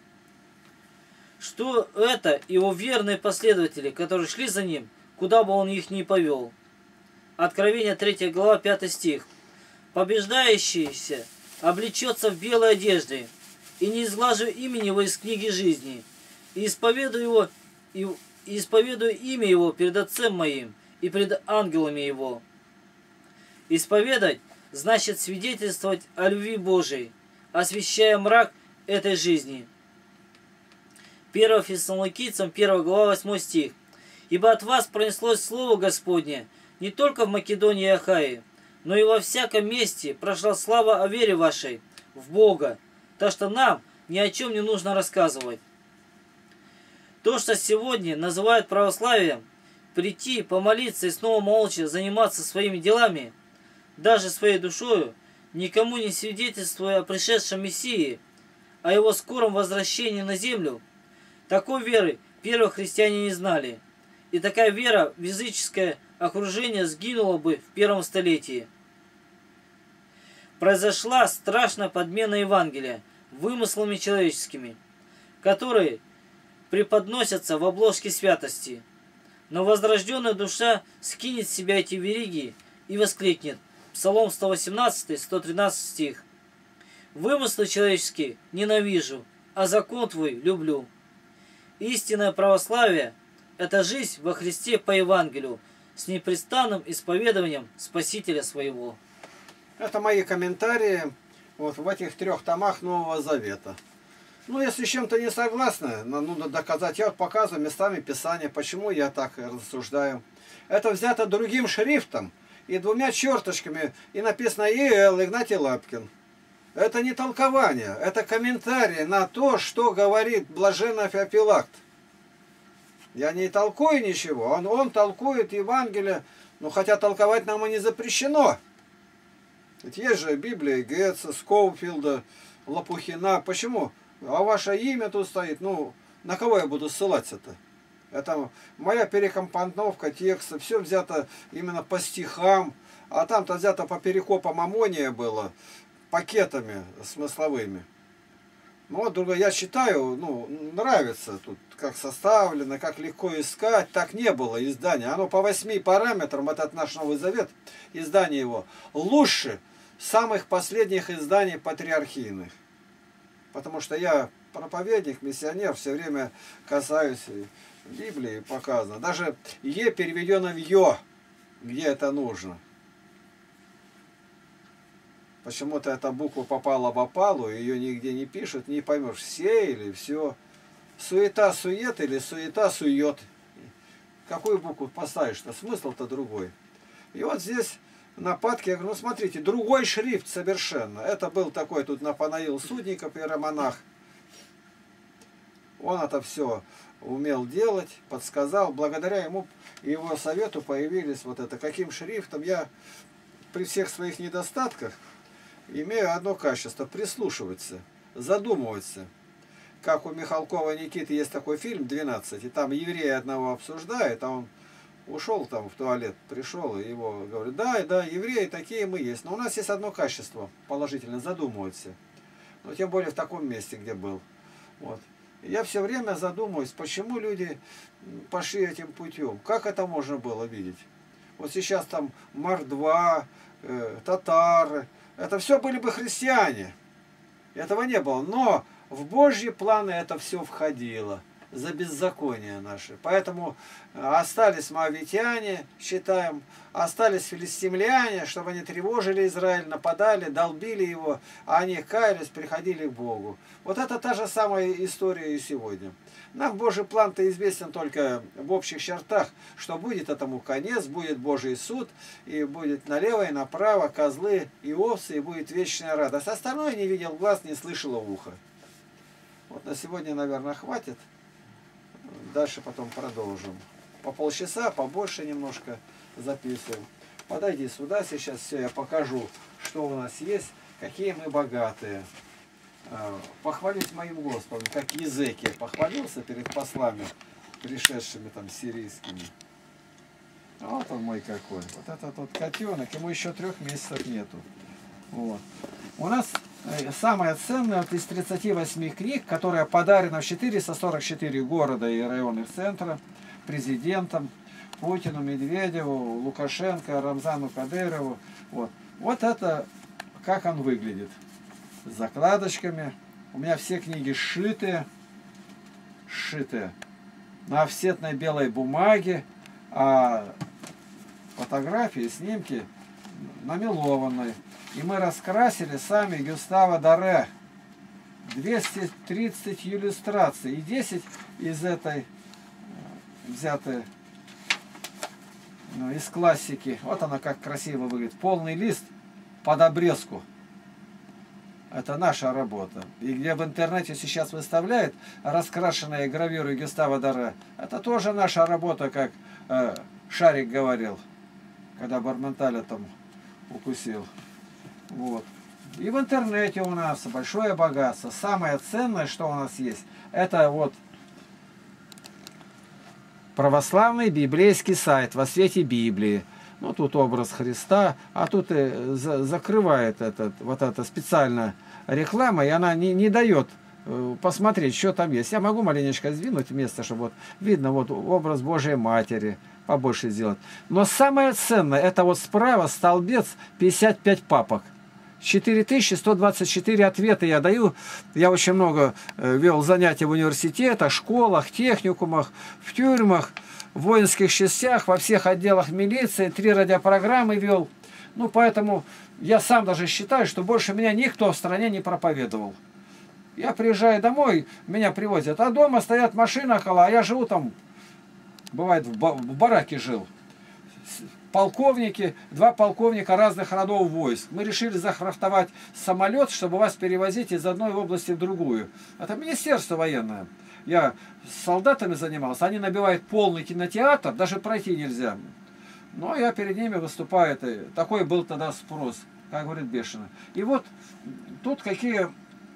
Что это Его верные последователи, которые шли за Ним, куда бы Он их ни повел. Откровение третья глава, пятый стих. «Побеждающийся облечется в белой одежде, и не изглажу имени Его из книги жизни, и исповедую Его, и, и исповедую имя Его перед Отцем Моим и пред ангелами Его». Исповедать значит свидетельствовать о любви Божией, освещая мрак этой жизни. первое Фессалоникийцам, первая глава, восьмой стих. «Ибо от вас пронеслось слово Господне не только в Македонии и Ахае, но и во всяком месте прошла слава о вере вашей в Бога, так что нам ни о чем не нужно рассказывать. То, что сегодня называют православием, прийти, помолиться и снова молча заниматься своими делами, даже своей душою, никому не свидетельствуя о пришедшем Мессии, о его скором возвращении на землю, такой веры первые христиане не знали, и такая вера в языческое окружение сгинула бы в первом столетии. Произошла страшная подмена Евангелия вымыслами человеческими, которые преподносятся в обложке святости. Но возрожденная душа скинет с себя эти вериги и воскликнет. Псалом сто восемнадцатый, сто тринадцатый стих. «Вымыслы человеческие ненавижу, а закон твой люблю». Истинное православие – это жизнь во Христе по Евангелию с непрестанным исповедованием Спасителя своего. Это мои комментарии вот в этих трех томах Нового Завета. Ну, если с чем-то не согласны, нужно доказать. Я вот показываю местами Писания, почему я так рассуждаю. Это взято другим шрифтом и двумя черточками, и написано И Л Игнатий Лапкин. Это не толкование, это комментарий на то, что говорит блаженный Феофилакт. Я не толкую ничего, он, он толкует Евангелие, ну хотя толковать нам и не запрещено. Ведь есть же Библия Гетца, Скоуфилда, Лопухина. Почему? А ваше имя тут стоит. Ну, на кого я буду ссылаться-то? Это моя перекомпоновка текста. Все взято именно по стихам. А там-то взято по перекопам Амония было. Пакетами смысловыми. Ну вот, другое, я считаю, ну, нравится тут, как составлено, как легко искать. Так не было издания. Оно по восьми параметрам, этот наш Новый Завет, издание его, лучше самых последних изданий патриархийных. Потому что я проповедник, миссионер, все время касаюсь Библии, показано. Даже Е переведено в Ё, где это нужно. Почему-то эта буква попала в опалу, ее нигде не пишут, не поймешь, все или все. Суета сует или суета сует. Какую букву поставишь-то? Смысл-то другой. И вот здесь нападки, я говорю, ну смотрите, другой шрифт совершенно. Это был такой тут Нафанаил Судников, иеромонах. Он это все умел делать, подсказал. Благодаря ему и его совету появились вот это. Каким шрифтом? Я при всех своих недостатках имею одно качество – прислушиваться, задумываться. Как у Михалкова Никиты есть такой фильм «двенадцать», и там еврея одного обсуждает, а он ушел там в туалет, пришел, и его говорят, да, да, евреи такие мы есть. Но у нас есть одно качество положительное – задумываться. Но тем более в таком месте, где был. Вот. И я все время задумываюсь, почему люди пошли этим путем. Как это можно было видеть? Вот сейчас там мордва, э, татары. Это все были бы христиане. Этого не было. Но в Божьи планы это все входило. За беззаконие наше. Поэтому остались моавитяне, считаем, остались филистимляне, чтобы они тревожили Израиль, нападали, долбили его, а они каялись, приходили к Богу. Вот это та же самая история и сегодня. Нам Божий план-то известен только в общих чертах, что будет этому конец, будет Божий суд, и будет налево и направо козлы и овцы, и будет вечная радость. Остальное не видел глаз, не слышало ухо. Вот на сегодня, наверное, хватит. Дальше потом продолжим. По полчаса, побольше немножко записываем. Подойди сюда сейчас, все, я покажу, что у нас есть, какие мы богатые. Похвалить моим Господом, как Езекия похвалился перед послами, пришедшими там сирийскими. Вот он мой какой. Вот этот вот котенок, ему еще трех месяцев нету. Вот. У нас самое ценное вот из тридцати восьми книг, которая подарена в четыреста сорок четыре города и районных центра президентам Путину, Медведеву, Лукашенко, Рамзану Кадырову. Вот. Вот это, как он выглядит. С закладочками. У меня все книги сшитые, сшитые на офсетной белой бумаге, а фотографии, снимки намелованной. И мы раскрасили сами Гюставо Доре. двести тридцать иллюстраций. И десять из этой взяты Ну, из классики. Вот она как красиво выглядит. Полный лист под обрезку. Это наша работа. И где в интернете сейчас выставляют раскрашенные гравюры Гюстава Доре, это тоже наша работа, как э, Шарик говорил, когда Барменталя там укусил. Вот. И в интернете у нас большое богатство. Самое ценное, что у нас есть, это вот православный библейский сайт «Во свете Библии». Ну, тут образ Христа, а тут и за, закрывает этот, вот эта специально реклама, и она не, не дает э, посмотреть, что там есть. Я могу маленечко сдвинуть место, чтобы вот видно вот образ Божией Матери, побольше сделать. Но самое ценное, это вот справа столбец пятьдесят пять папок. четыре тысячи сто двадцать четыре ответа я даю. Я очень много э, вел занятия в университетах, школах, техникумах, в тюрьмах, в воинских частях, во всех отделах милиции, три радиопрограммы вел. Ну, поэтому я сам даже считаю, что больше меня никто в стране не проповедовал. Я приезжаю домой, меня привозят, а дома стоят машины около, а я живу там, бывает, в, в бараке жил. Полковники, два полковника разных родов войск. Мы решили захватывать самолет, чтобы вас перевозить из одной области в другую. Это министерство военное. Я с солдатами занимался, они набивают полный кинотеатр, даже пройти нельзя. Но я перед ними выступаю, и такой был тогда спрос, как говорит бешено. И вот тут какие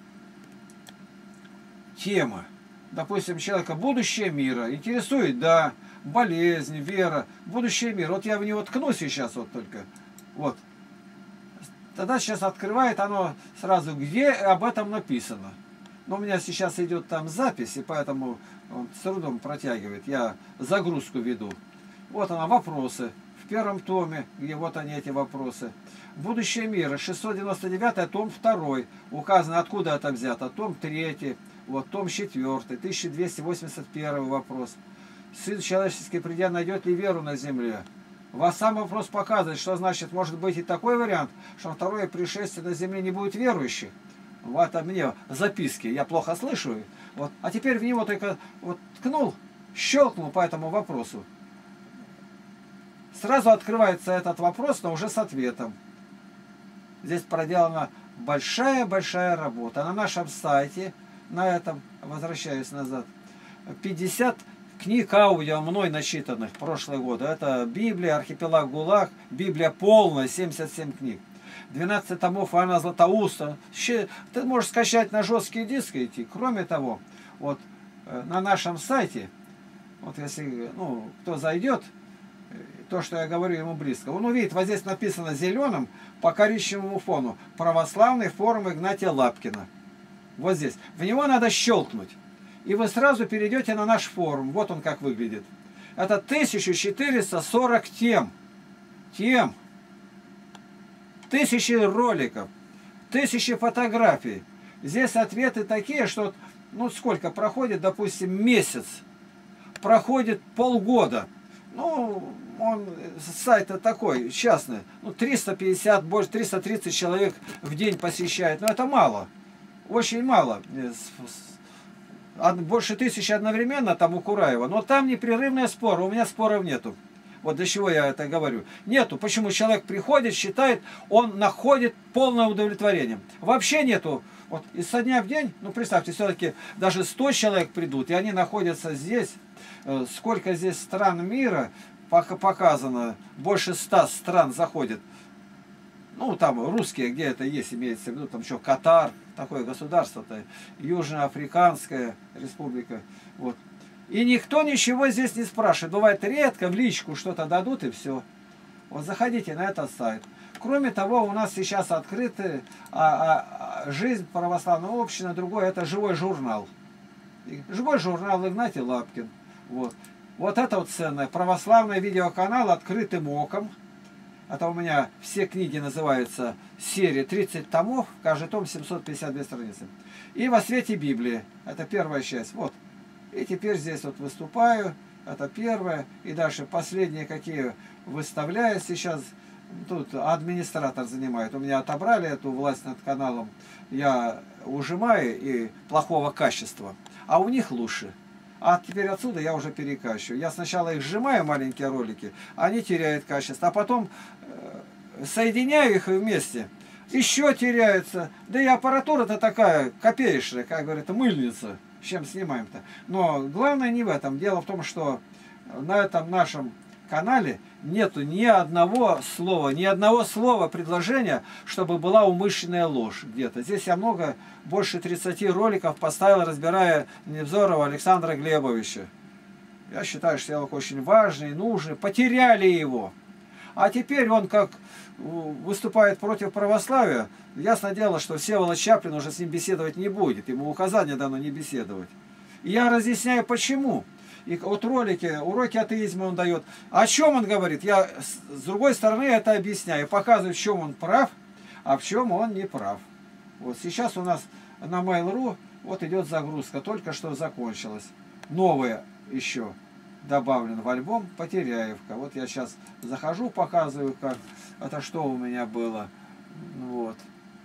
темы. Допустим, человека будущее мира интересует, да, болезнь, вера, будущее мира. Вот я в него ткну сейчас вот только. Вот. Тогда сейчас открывает оно сразу, где об этом написано. Но у меня сейчас идет там запись, и поэтому он с трудом протягивает. Я загрузку веду. Вот она, вопросы. В первом томе, где вот они, эти вопросы. Будущее мира, шестьсот девяносто девятый, том второй. Указано, откуда это взято. Том третий, вот, том четвертый, тысяча двести восемьдесят первый вопрос. Сын человеческий, придя, найдет ли веру на земле? Вас сам вопрос показывает, что значит, может быть и такой вариант, что второе пришествие на земле не будет верующих. Вот а мне записки, я плохо слышу. Вот. А теперь в него только вот ткнул, щелкнул по этому вопросу. Сразу открывается этот вопрос, но уже с ответом. Здесь проделана большая-большая работа. На нашем сайте, на этом, возвращаюсь назад, пятьдесят книг аудио мной начитанных прошлые годы. Это Библия, Архипелаг ГУЛАГ, Библия полная, семьдесят семь книг. двенадцать томов Иоанна Златоуста. Ты можешь скачать на жесткий диск и идти. Кроме того, вот на нашем сайте, вот если, ну, кто зайдет, то, что я говорю, ему близко. Он увидит, вот здесь написано зеленым по коричневому фону: православный форум Игнатия Лапкина. Вот здесь. В него надо щелкнуть. И вы сразу перейдете на наш форум. Вот он как выглядит. Это тысяча четыреста сорок тем. Тем. Тысячи роликов. Тысячи фотографий. Здесь ответы такие, что, ну, сколько проходит, допустим, месяц. Проходит полгода. Ну, он, сайт такой, частный. Ну, триста пятьдесят, больше, триста тридцать человек в день посещает. Но это мало. Очень мало. Больше тысячи одновременно там у Кураева. Но там непрерывные споры. У меня споров нету. Вот для чего я это говорю. Нету. Почему человек приходит, считает, он находит полное удовлетворение. Вообще нету. Вот и со дня в день, ну представьте, все-таки даже сто человек придут, и они находятся здесь. Сколько здесь стран мира показано, больше ста стран заходит. Ну, там русские, где это есть, имеется в виду, там еще Катар, такое государство-то, Южноафриканская республика. Вот. И никто ничего здесь не спрашивает. Бывает редко, в личку что-то дадут и все. Вот заходите на этот сайт. Кроме того, у нас сейчас открыты а, а, жизнь православного общины, другое, это живой журнал. И живой журнал Игнатий Лапкин. Вот. Вот это вот ценное. Православный видеоканал «Открытым оком». Это у меня все книги называются серия тридцать томов, каждый том семьсот пятьдесят две страницы. И «Во свете Библии». Это первая часть. Вот. И теперь здесь вот выступаю. Это первое. И дальше последние какие выставляю сейчас. Тут администратор занимает. У меня отобрали эту власть над каналом. Я ужимаю и плохого качества. А у них лучше. А теперь отсюда я уже перекачиваю. Я сначала их сжимаю, маленькие ролики, они теряют качество. А потом э, соединяю их вместе, еще теряются. Да и аппаратура-то такая копеечная, как говорят, мыльница. С чем снимаем-то. Но главное не в этом. Дело в том, что на этом нашем канале нету ни одного слова, ни одного слова предложения, чтобы была умышленная ложь где-то. Здесь я много, больше тридцати роликов поставил, разбирая Невзорова Александра Глебовича. Я считаю, что человек очень важный, нужный. Потеряли его. А теперь он как выступает против православия, ясно дело, что Всеволод Чаплин уже с ним беседовать не будет. Ему указание дано не беседовать. И я разъясняю, почему. И вот ролики, уроки атеизма он дает. О чем он говорит? Я с другой стороны это объясняю. Показываю, в чем он прав, а в чем он не прав. Вот сейчас у нас на Mail.ru вот идет загрузка. Только что закончилась. Новая еще добавлен в альбом Потеряевка. Вот я сейчас захожу, показываю, как это что у меня было. Вот.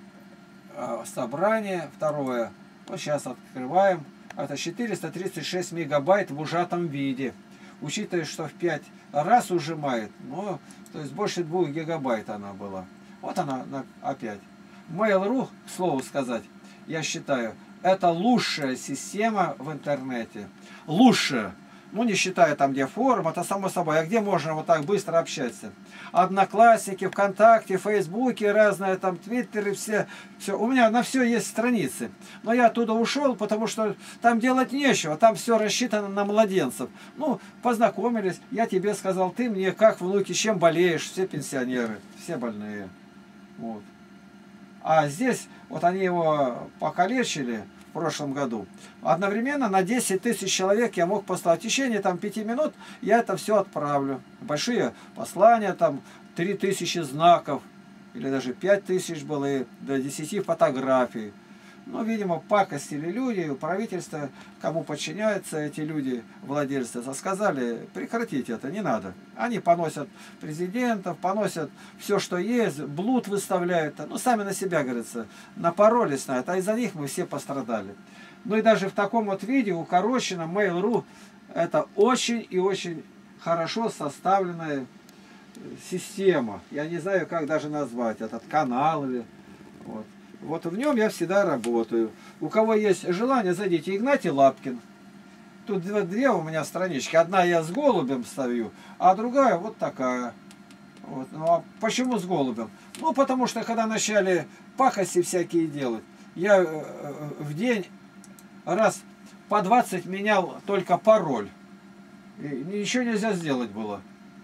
Собрание второе. Вот сейчас открываем. Это четыреста тридцать шесть мегабайт в ужатом виде. Учитывая, что в пять раз ужимает, ну, то есть больше двух гигабайт она была. Вот она опять. Mail.ru, к слову сказать, я считаю, это лучшая система в интернете. Лучшая. Ну, не считая там, где форум, это само собой. А где можно вот так быстро общаться? Одноклассники, ВКонтакте, Фейсбуке, разные там, Твиттеры, все, все. У меня на все есть страницы. Но я оттуда ушел, потому что там делать нечего. Там все рассчитано на младенцев. Ну, познакомились. Я тебе сказал, ты мне, как внуки, чем болеешь? Все пенсионеры, все больные. Вот. А здесь, вот они его покалечили в прошлом году. Одновременно на десять тысяч человек я мог послать. В течение там пяти минут я это все отправлю. Большие послания, там три тысячи знаков, или даже пять тысяч было, и до десяти фотографий. Ну, видимо, пакостили люди, правительство, кому подчиняются эти люди, владельцы, сказали, прекратите это, не надо. Они поносят президентов, поносят все, что есть, блуд выставляют. Ну, сами на себя, говорится, напоролись на это, а из-за них мы все пострадали. Ну и даже в таком вот виде, укороченном, Mail.ru, это очень и очень хорошо составленная система. Я не знаю, как даже назвать этот канал или... Вот. Вот в нем я всегда работаю. У кого есть желание, зайдите. Игнатий Лапкин. Тут две, две у меня странички. Одна я с голубем ставлю, а другая вот такая. Вот. Ну, а почему с голубем? Ну, потому что когда начали пакости всякие делать, я в день раз по двадцать менял только пароль. И ничего нельзя сделать было.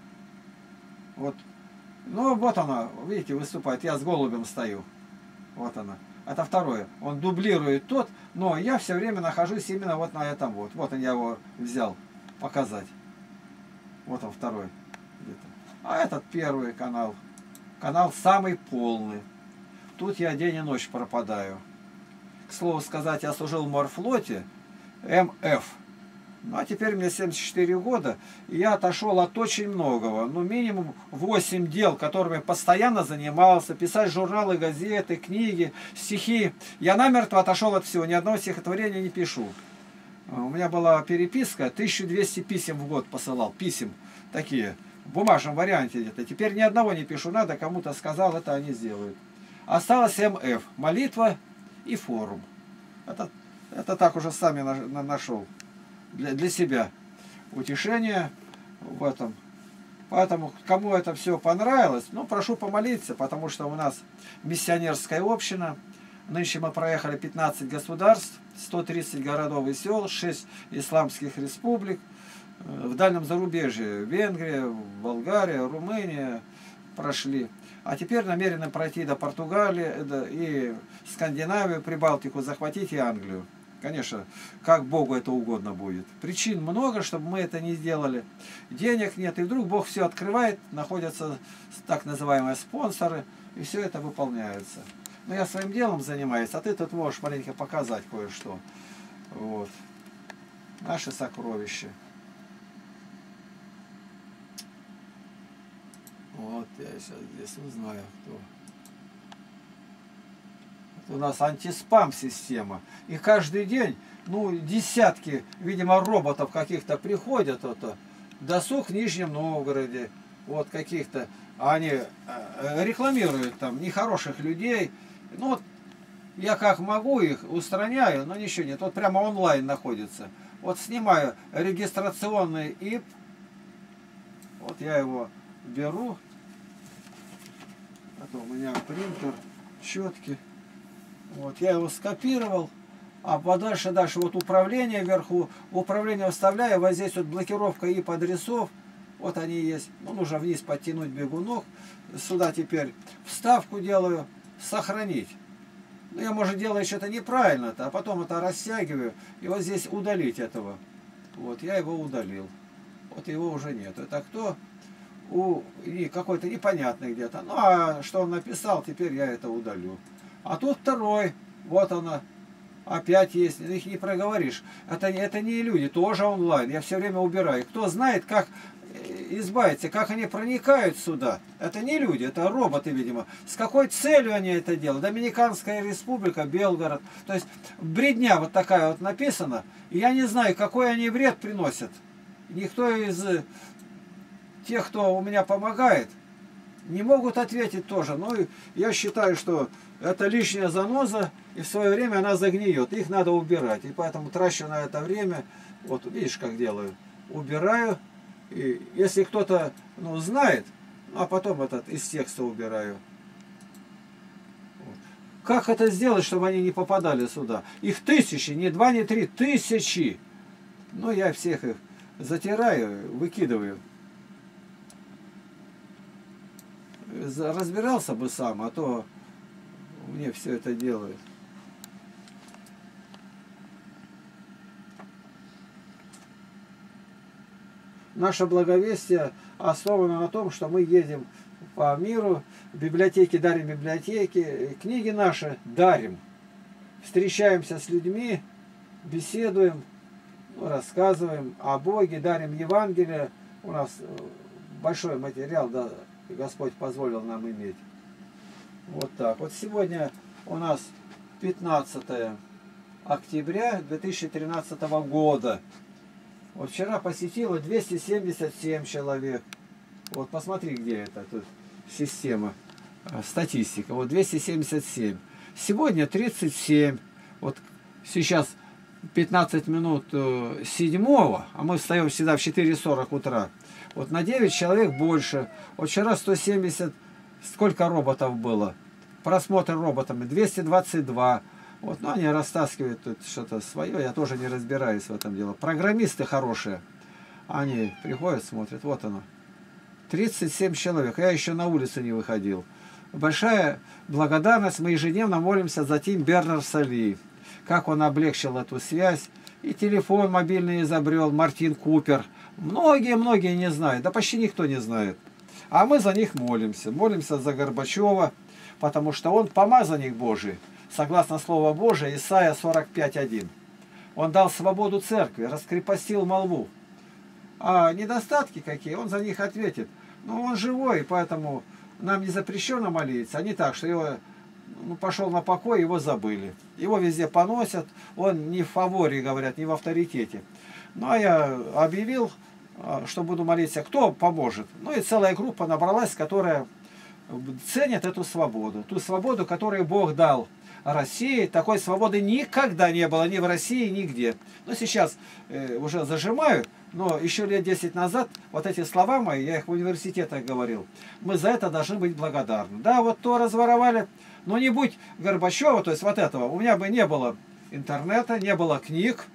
Вот. Ну, вот она, видите, выступает. Я с голубем стою. Вот она. Это второе. Он дублирует тот, но я все время нахожусь именно вот на этом вот. Вот я его взял показать. Вот он второй. А этот первый канал. Канал самый полный. Тут я день и ночь пропадаю. К слову сказать, я служил в морфлоте эм эф. Ну, а теперь мне семьдесят четыре года, и я отошел от очень многого. Ну, минимум восемь дел, которыми постоянно занимался. Писать журналы, газеты, книги, стихи. Я намертво отошел от всего, ни одного стихотворения не пишу. У меня была переписка, тысяча двести писем в год посылал. Писем такие, в бумажном варианте где-то. Теперь ни одного не пишу, надо, кому-то сказал, это они сделают. Осталось эм эф, молитва и форум. Это, это так уже сами на, на, нашел. Для, для себя утешение в этом. Поэтому, кому это все понравилось, ну, прошу помолиться, потому что у нас миссионерская община. Нынче мы проехали пятнадцать государств, сто тридцать городов и сел, шесть исламских республик. В дальнем зарубежье Венгрия, Болгария, Румыния прошли. А теперь намерены пройти до Португалии и Скандинавию, Прибалтику, захватить и Англию. Конечно, как Богу это угодно будет. Причин много, чтобы мы это не сделали. Денег нет, и вдруг Бог все открывает, находятся так называемые спонсоры, и все это выполняется. Но я своим делом занимаюсь, а ты тут можешь маленько показать кое-что. Вот. Наши сокровища. Вот, я сейчас здесь узнаю, кто. У нас антиспам-система. И каждый день, ну, десятки, видимо, роботов каких-то приходят. Вот, досуг в Нижнем Новгороде. Вот каких-то. Они рекламируют там нехороших людей. Ну, вот я как могу их устраняю, но ничего нет. Вот прямо онлайн находится. Вот снимаю регистрационный ИП. Вот я его беру. А то у меня принтер четкий. Вот я его скопировал. А подальше дальше вот управление вверху. Управление вставляю. Вот здесь вот блокировка ИП адресов. Вот они есть. Ну, нужно вниз подтянуть бегунок. Сюда теперь вставку делаю. Сохранить. Ну, я, может, делаю что-то неправильно-то, а потом это растягиваю. И вот здесь удалить этого. Вот, я его удалил. Вот его уже нет. Это кто? У какой-то непонятный где-то. Ну, а что он написал, теперь я это удалю. А тут второй. Вот она. Опять есть. Их не проговоришь. Это, это не люди, тоже онлайн. Я все время убираю. Кто знает, как избавиться, как они проникают сюда. Это не люди, это роботы, видимо. С какой целью они это делают? Доминиканская республика, Белгород. То есть бредня вот такая вот написана. И я не знаю, какой они вред приносят. Никто из тех, кто у меня помогает, не могут ответить тоже. Но я считаю, что это лишняя заноза, и в свое время она загниет. Их надо убирать. И поэтому трачу на это время. Вот видишь, как делаю. Убираю. И если кто-то, ну, знает, а потом этот из текста убираю. Как это сделать, чтобы они не попадали сюда? Их тысячи, не два, не три, тысячи. Ну, я всех их затираю, выкидываю. Разбирался бы сам, а то мне все это делают. Наше благовестие основано на том, что мы едем по миру, библиотеки дарим библиотеки, книги наши дарим. Встречаемся с людьми, беседуем, рассказываем о Боге, дарим Евангелие. У нас большой материал, да, Господь позволил нам иметь. Вот так. Вот сегодня у нас пятнадцатое октября две тысячи тринадцатого года. Вот вчера посетило двести семьдесят семь человек. Вот посмотри, где это тут система, статистика. Вот двести семьдесят семь. Сегодня тридцать семь. Вот сейчас пятнадцать минут седьмого, а мы встаем всегда в четыре сорок утра. Вот на девять человек больше. Вот вчера сто семьдесят, сколько роботов было? Просмотр роботами двести двадцать два. Вот, ну, они растаскивают тут что-то свое, я тоже не разбираюсь в этом деле. Программисты хорошие, они приходят, смотрят, вот оно. тридцать семь человек, я еще на улицу не выходил. Большая благодарность, мы ежедневно молимся за Тим Бернерс-Ли. Как он облегчил эту связь. И телефон мобильный изобрел Мартин Купер. Многие-многие не знают, да почти никто не знает. А мы за них молимся. Молимся за Горбачева, потому что он помазанник Божий. Согласно Слову Божия, Исайя сорок пять один. Он дал свободу церкви, раскрепостил молву. А недостатки какие, он за них ответит. Но он живой, поэтому нам не запрещено молиться. А не так, что его, ну, пошел на покой, его забыли. Его везде поносят, он не в фаворе, говорят, не в авторитете. Ну, а я объявил, что буду молиться, кто поможет. Ну, и целая группа набралась, которая ценит эту свободу. Ту свободу, которую Бог дал России. Такой свободы никогда не было ни в России, нигде. Но сейчас э, уже зажимают, но еще лет десять назад вот эти слова мои, я их в университетах говорил, мы за это должны быть благодарны. Да, вот то разворовали, но не будь Горбачева, то есть вот этого, у меня бы не было интернета, не было книг,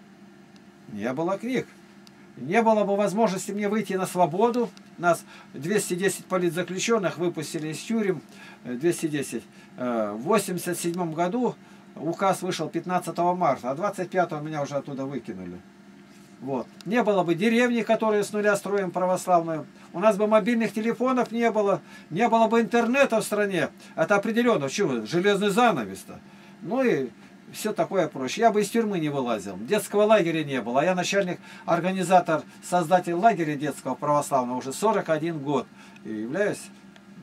не было книг. Не было бы возможности мне выйти на свободу. Нас двести десять политзаключенных выпустили из тюрем. двести десять. В восемьдесят седьмом году указ вышел пятнадцатого марта, а двадцать пятого меня уже оттуда выкинули. Вот. Не было бы деревни, которые с нуля строим православную. У нас бы мобильных телефонов не было. Не было бы интернета в стране. Это определенно. Чего? Железный занавес-то. Ну и все такое проще. Я бы из тюрьмы не вылазил. Детского лагеря не было. А я начальник, организатор, создатель лагеря детского православного уже сорок один год. И являюсь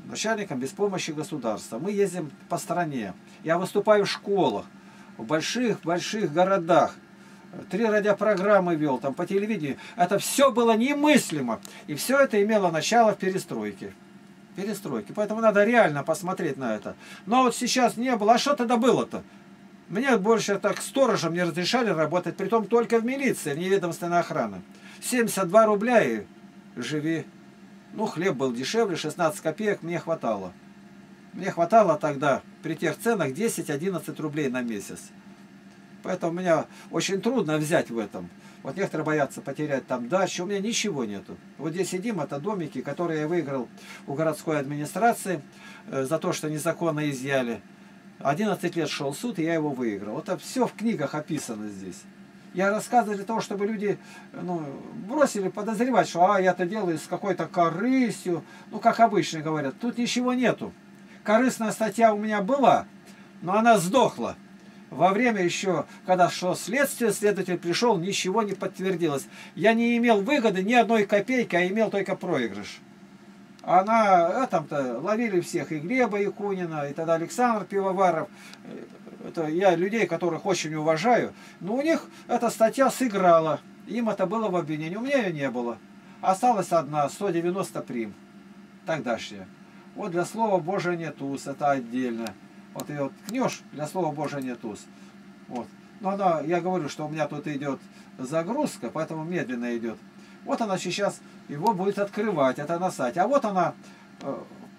начальником без помощи государства. Мы ездим по стране. Я выступаю в школах, в больших-больших городах. Три радиопрограммы вел, там по телевидению. Это все было немыслимо. И все это имело начало в перестройке. Перестройки. Поэтому надо реально посмотреть на это. Но вот сейчас не было. А что тогда было-то? Мне больше так сторожем не разрешали работать, притом только в милиции, в неведомственной охраны. семьдесят два рубля и живи. Ну, хлеб был дешевле, шестнадцать копеек, мне хватало. Мне хватало тогда при тех ценах десять-одиннадцать рублей на месяц. Поэтому меня очень трудно взять в этом. Вот некоторые боятся потерять там дачу, у меня ничего нету. Вот здесь сидим, это домики, которые я выиграл у городской администрации э, за то, что незаконно изъяли. одиннадцать лет шел суд, и я его выиграл. Это все в книгах описано здесь. Я рассказываю для того, чтобы люди ну, бросили подозревать, что а, я это делаю с какой-то корыстью. Ну, как обычно говорят, тут ничего нету. Корыстная статья у меня была, но она сдохла. Во время еще, когда шло следствие, следователь пришел, ничего не подтвердилось. Я не имел выгоды ни одной копейки, а имел только проигрыш. А на этом-то ловили всех, и Глеба Якунина, и тогда Александр Пивоваров. Это я людей, которых очень уважаю. Но у них эта статья сыграла. Им это было в обвинении. У меня ее не было. Осталась одна, сто девяносто прим. Тогдашняя. Вот для Слова Божия нет уз. Это отдельно. Вот ее ткнешь, для Слова Божия нет уз. Вот. Но она, я говорю, что у меня тут идет загрузка, поэтому медленно идет. Вот она сейчас его будет открывать, это на сайте. А вот она э,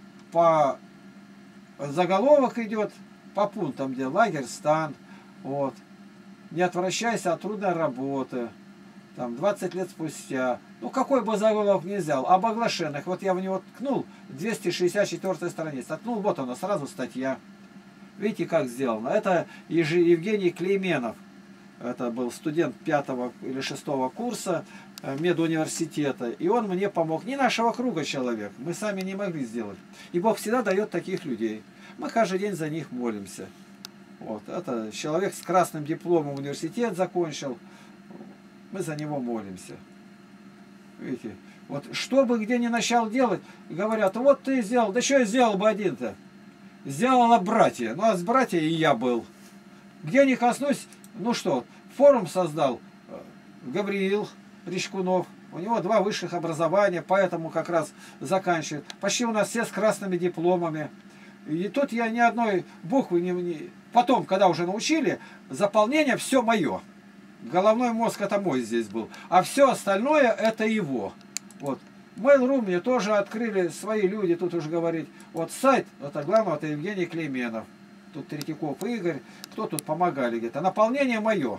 по заголовок идет, по пунктам, где лагерь, стан. Вот. Не отвращайся от трудной работы. Там двадцать лет спустя. Ну какой бы заголовок не взял. Об оглашенных. Вот я в него ткнул, двести шестьдесят четвёртая страница. Ткнул, вот она, сразу статья. Видите, как сделано. Это Евгений Клейменов. Это был студент пятого или шестого курса медуниверситета. И он мне помог. Не нашего круга человек. Мы сами не могли сделать. И Бог всегда дает таких людей. Мы каждый день за них молимся. Вот. Это человек с красным дипломом университет закончил. Мы за него молимся. Видите? Вот что бы где ни начал делать, говорят, вот ты сделал. Да что я сделал бы один-то? Сделала братья. Ну, а с братья и я был. Где не коснусь, ну что, форум создал Гавриил Речкунов. У него два высших образования, поэтому как раз заканчивает. Почти у нас все с красными дипломами. И тут я ни одной буквы не... не... Потом, когда уже научили, заполнение все мое. Головной мозг это мой здесь был. А все остальное это его. Вот. Mail.ru мне тоже открыли свои люди, тут уже говорить. Вот сайт, это главное, это Евгений Клейменов. Тут Третьяков Игорь. Кто тут помогали где-то? Наполнение мое.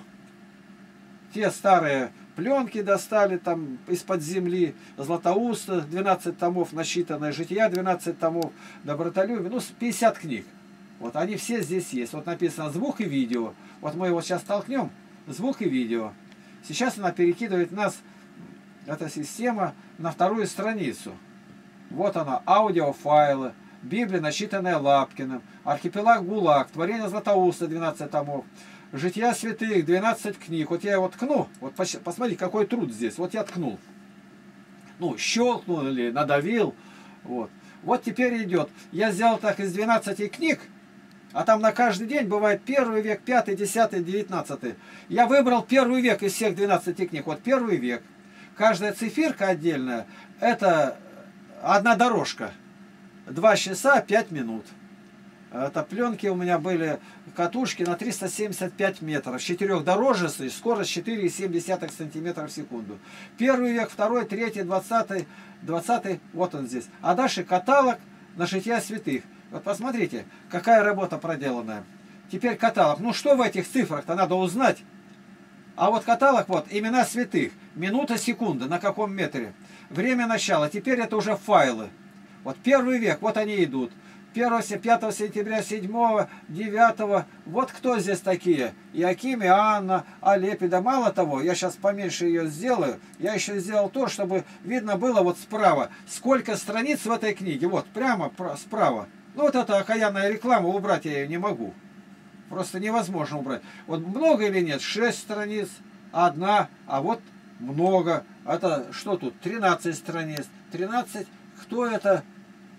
Те старые пленки достали там из-под земли. Златоуста, двенадцать томов насчитанное, Жития двенадцать томов, Добротолюбие. Ну, пятьдесят книг. Вот они все здесь есть. Вот написано звук и видео. Вот мы его сейчас толкнем. Звук и видео. Сейчас она перекидывает нас, эта система, на вторую страницу. Вот она, аудиофайлы, Библия, насчитанная Лапкиным, архипелаг ГУЛАГ, творение Златоуста, двенадцать томов, Жития святых, двенадцать книг. Вот я его ткну, вот посмотрите, какой труд здесь. Вот я ткнул. Ну, щелкнул или надавил. Вот. Вот теперь идет. Я сделал так из двенадцати книг, а там на каждый день бывает первый век, пятый, десятый, девятнадцатый. Я выбрал первый век из всех двенадцати книг. Вот первый век. Каждая циферка отдельная, это одна дорожка. Два часа, пять минут. Это пленки у меня были, катушки на триста семьдесят пять метров. Четырехдорожистый, скорость четыре и семь десятых сантиметра в секунду. Первый век, второй, третий, двадцатый, двадцатый, вот он здесь. А дальше каталог на Жития святых. Вот посмотрите, какая работа проделанная. Теперь каталог. Ну что в этих цифрах-то надо узнать? А вот каталог, вот, имена святых. Минута, секунда, на каком метре. Время начала. Теперь это уже файлы. Вот первый век, вот они идут. первого, пятого сентября, седьмого, девятого. Вот кто здесь такие? Иаким, Иоанна, Алепида. Мало того, я сейчас поменьше ее сделаю. Я еще сделал то, чтобы видно было вот справа, сколько страниц в этой книге. Вот, прямо справа. Ну вот это окаянная реклама, убрать я ее не могу. Просто невозможно убрать. Вот много или нет? Шесть страниц, одна, а вот много. Это что тут? тринадцать страниц. тринадцать. Кто это?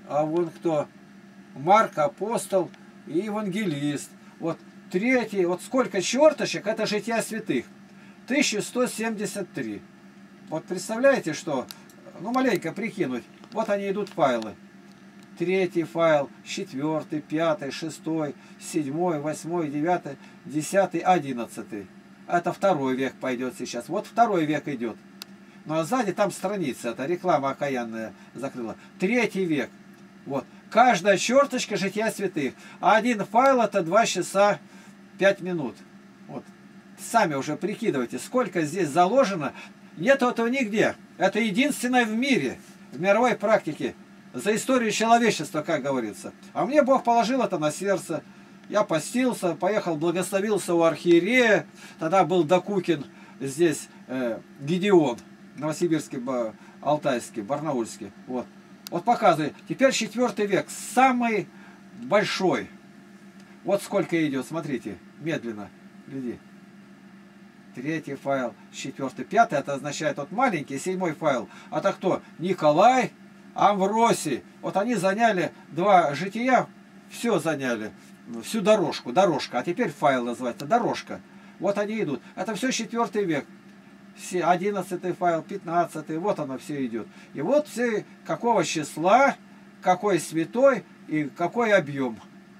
а вон кто? Марк, апостол и евангелист. Вот третий, вот сколько черточек, это жития святых. тысяча сто семьдесят три. Вот представляете, что, ну маленько прикинуть, вот они идут файлы. Третий файл, четвертый, пятый, шестой, седьмой, восьмой, девятый, десятый, одиннадцатый. Это второй век пойдет сейчас. Вот второй век идет. Ну а сзади там страница, это реклама окаянная закрыла. Третий век. Вот. Каждая черточка жития святых. А один файл это два часа пять минут. Вот. Сами уже прикидывайте, сколько здесь заложено. Нет этого нигде. Это единственное в мире, в мировой практике. За историю человечества, как говорится. А мне Бог положил это на сердце. Я постился, поехал, благословился у архиерея. Тогда был Докукин здесь, э, Гедеон, новосибирский, алтайский, барнаульский. Вот. Вот показываю. Теперь четвертый век, самый большой. Вот сколько идет, смотрите, медленно, гляди. Третий файл, четвертый, пятый, это означает вот маленький, седьмой файл. Это кто? Николай, Амвросий. Вот они заняли два жития, все заняли, всю дорожку, дорожка. А теперь файл называется, дорожка. Вот они идут. Это все четвертый век. одиннадцатый файл, пятнадцатый, вот оно все идет. И вот все, какого числа, какой святой и какой объем.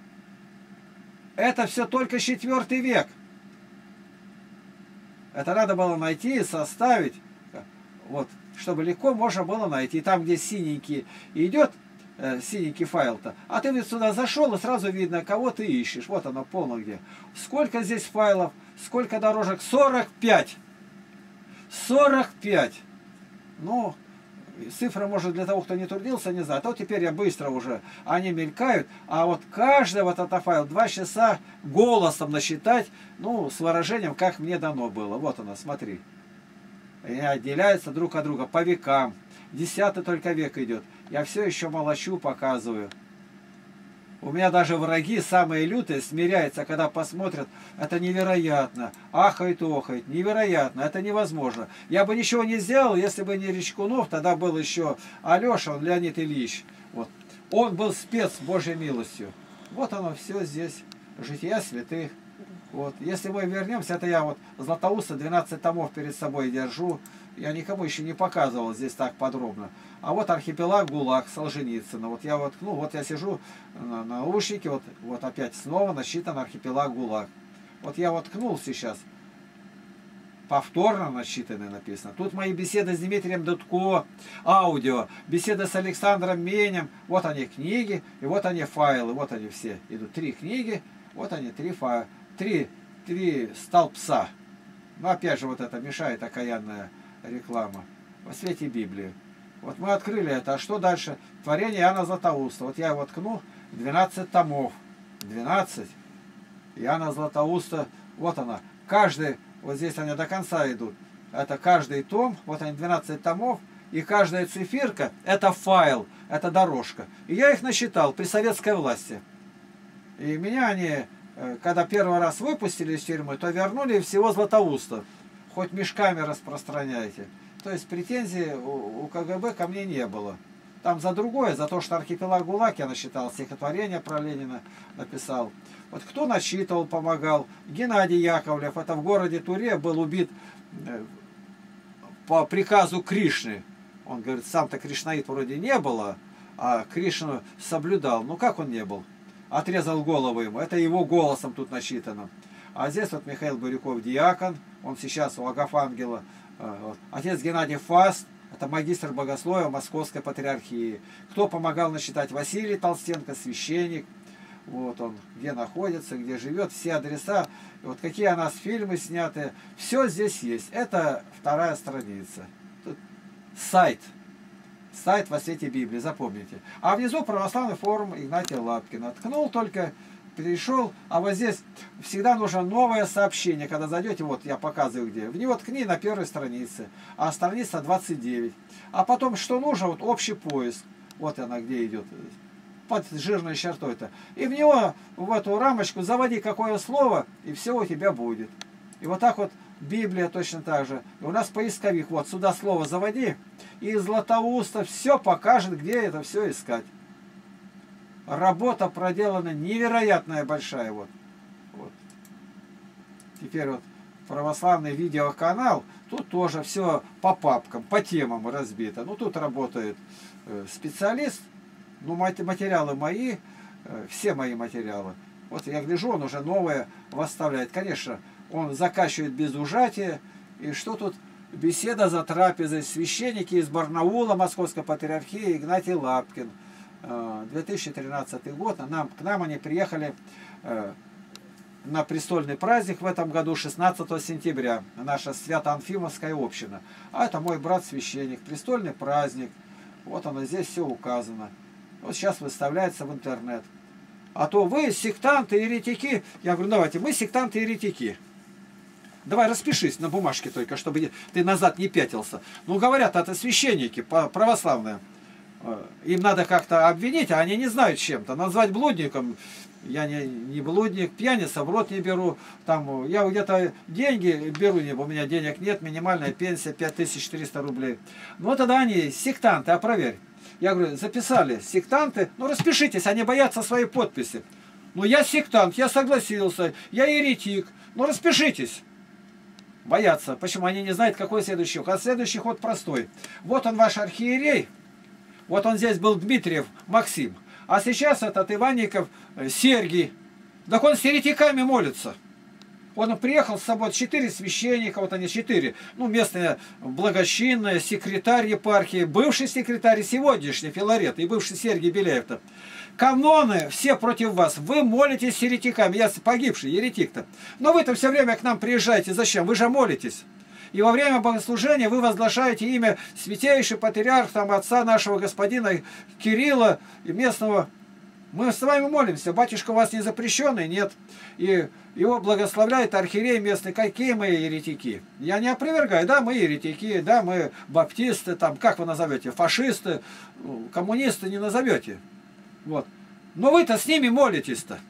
Это все только четвертый век. Это надо было найти и составить, вот, чтобы легко можно было найти. Там, где синенький идет, э, синенький файл-то, а ты ведь сюда зашел, и сразу видно, кого ты ищешь. Вот оно полно где. Сколько здесь файлов, сколько дорожек? сорок пять. сорок пять. Ну, цифра, может, для того, кто не трудился, не знаю. А то теперь я быстро уже, они мелькают. А вот каждый вот этот файл два часа голосом насчитать, ну, с выражением, как мне дано было. Вот оно, смотри. И отделяются друг от друга по векам. Десятый только век идет. Я все еще молощу, показываю. У меня даже враги, самые лютые, смиряются, когда посмотрят. Это невероятно. Ахает, охает. Невероятно. Это невозможно. Я бы ничего не сделал, если бы не Речкунов. Тогда был еще Алеша, он Леонид Ильич. Вот. Он был спец Божьей милостью. Вот оно все здесь. Жития святых. Вот. Если мы вернемся, это я вот Златоуста двенадцать томов перед собой держу. Я никому еще не показывал здесь так подробно. А вот архипелаг ГУЛАГ Солженицына. Вот я вот, ну вот я сижу на наушнике, вот, вот опять снова насчитан архипелаг ГУЛАГ. Вот я вот ткнул сейчас. Повторно насчитанное написано. Тут мои беседы с Дмитрием Дудко, аудио, беседы с Александром Менем. Вот они книги, и вот они файлы. Вот они все. Идут три книги, вот они три файла. Три, три столбца. Но опять же вот это мешает окаянная реклама. Во свете Библии. Вот мы открыли это. А что дальше? Творение Иоанна Златоуста. Вот я его ткну. двенадцать томов. двенадцать. Иоанна Златоуста. Вот она. Каждый, вот здесь они до конца идут. Это каждый том. Вот они двенадцать томов. И каждая циферка это файл. Это дорожка. И я их насчитал при советской власти. И меня они, когда первый раз выпустили из тюрьмы, то вернули всего Златоуста. Хоть мешками распространяйте. То есть претензий у, у КГБ ко мне не было. Там за другое, за то, что архипелаг ГУЛАГ я насчитал, стихотворение про Ленина написал. Вот кто насчитывал, помогал? Геннадий Яковлев, это в городе Туре, был убит по приказу Кришны. Он говорит, сам-то кришнаит вроде не было, а Кришну соблюдал. Ну как он не был? Отрезал голову ему. Это его голосом тут насчитано. А здесь вот Михаил Бирюков, диакон, он сейчас у Агафангела. Вот. Отец Геннадий Фаст, это магистр богословия Московской патриархии. Кто помогал насчитать? Василий Толстенко, священник. Вот он, где находится, где живет, все адреса. И вот какие у нас фильмы сняты. Все здесь есть. Это вторая страница. Тут сайт. Сайт во свете Библии, запомните. А внизу православный форум Игнатия Лапкина. Ткнул только, перешел, а вот здесь всегда нужно новое сообщение. Когда зайдете, вот я показываю где. В него ткни на первой странице, а страница двадцать девять. А потом, что нужно, вот общий поиск. Вот она где идет, под жирной чертой-то. И в него, в эту рамочку заводи какое слово, и все у тебя будет. И вот так вот Библия точно так же. И у нас поисковик, вот сюда слово заводи, и из Златоуста все покажет, где это все искать. работа проделана невероятная большая. Вот. Вот. Теперь вот православный видеоканал, тут тоже все по папкам, по темам разбито. Ну тут работает специалист, ну материалы мои, все мои материалы. Вот я гляжу, он уже новое восставляет. Конечно, он заканчивает без ужатия. И что тут? Беседа за трапезой. Священники из Барнаула, Московской патриархии, Игнатий Лапкин. две тысячи тринадцатый год. Нам, к нам они приехали на престольный праздник в этом году, шестнадцатого сентября. Наша Свято-Анфимовская община. А это мой брат-священник. Престольный праздник. Вот оно, здесь все указано. Вот сейчас выставляется в интернет. А то вы сектанты, еретики. Я говорю, давайте, мы сектанты, еретики. Давай распишись на бумажке только, чтобы ты назад не пятился. Ну, говорят, это священники православные. Им надо как-то обвинить, а они не знают чем-то. Назвать блудником, я не, не блудник, пьяница, в рот не беру. Там, я где-то деньги беру, у меня денег нет, минимальная пенсия пять тысяч четыреста рублей. Ну, тогда они сектанты, а проверь. Я говорю, записали сектанты, ну распишитесь, они боятся своей подписи. Ну я сектант, я согласился, я еретик, ну распишитесь. Боятся. Почему? Они не знают, какой следующий ход. А следующий ход простой. Вот он ваш архиерей, вот он здесь был Дмитриев Максим, а сейчас этот Иванников Сергий. Так он с еретиками молится. Он приехал с собой четыре священника, вот они четыре, ну, местные благочинные, секретарь епархии, бывший секретарь и сегодняшний Филарет, и бывший Сергий Беляев-то. Каноны все против вас, вы молитесь с еретиками, я погибший еретик-то. Но вы-то все время к нам приезжаете, зачем? Вы же молитесь. И во время богослужения вы возглашаете имя святейший патриарх, там, отца нашего господина Кирилла и местного. Мы с вами молимся, батюшка у вас не запрещенный, нет. И его благословляет архиерей местный. Какие мы еретики? Я не опровергаю, да, мы еретики, да, мы баптисты, там, как вы назовете, фашисты, коммунисты не назовете. Вот. Но вы-то с ними молитесь-то.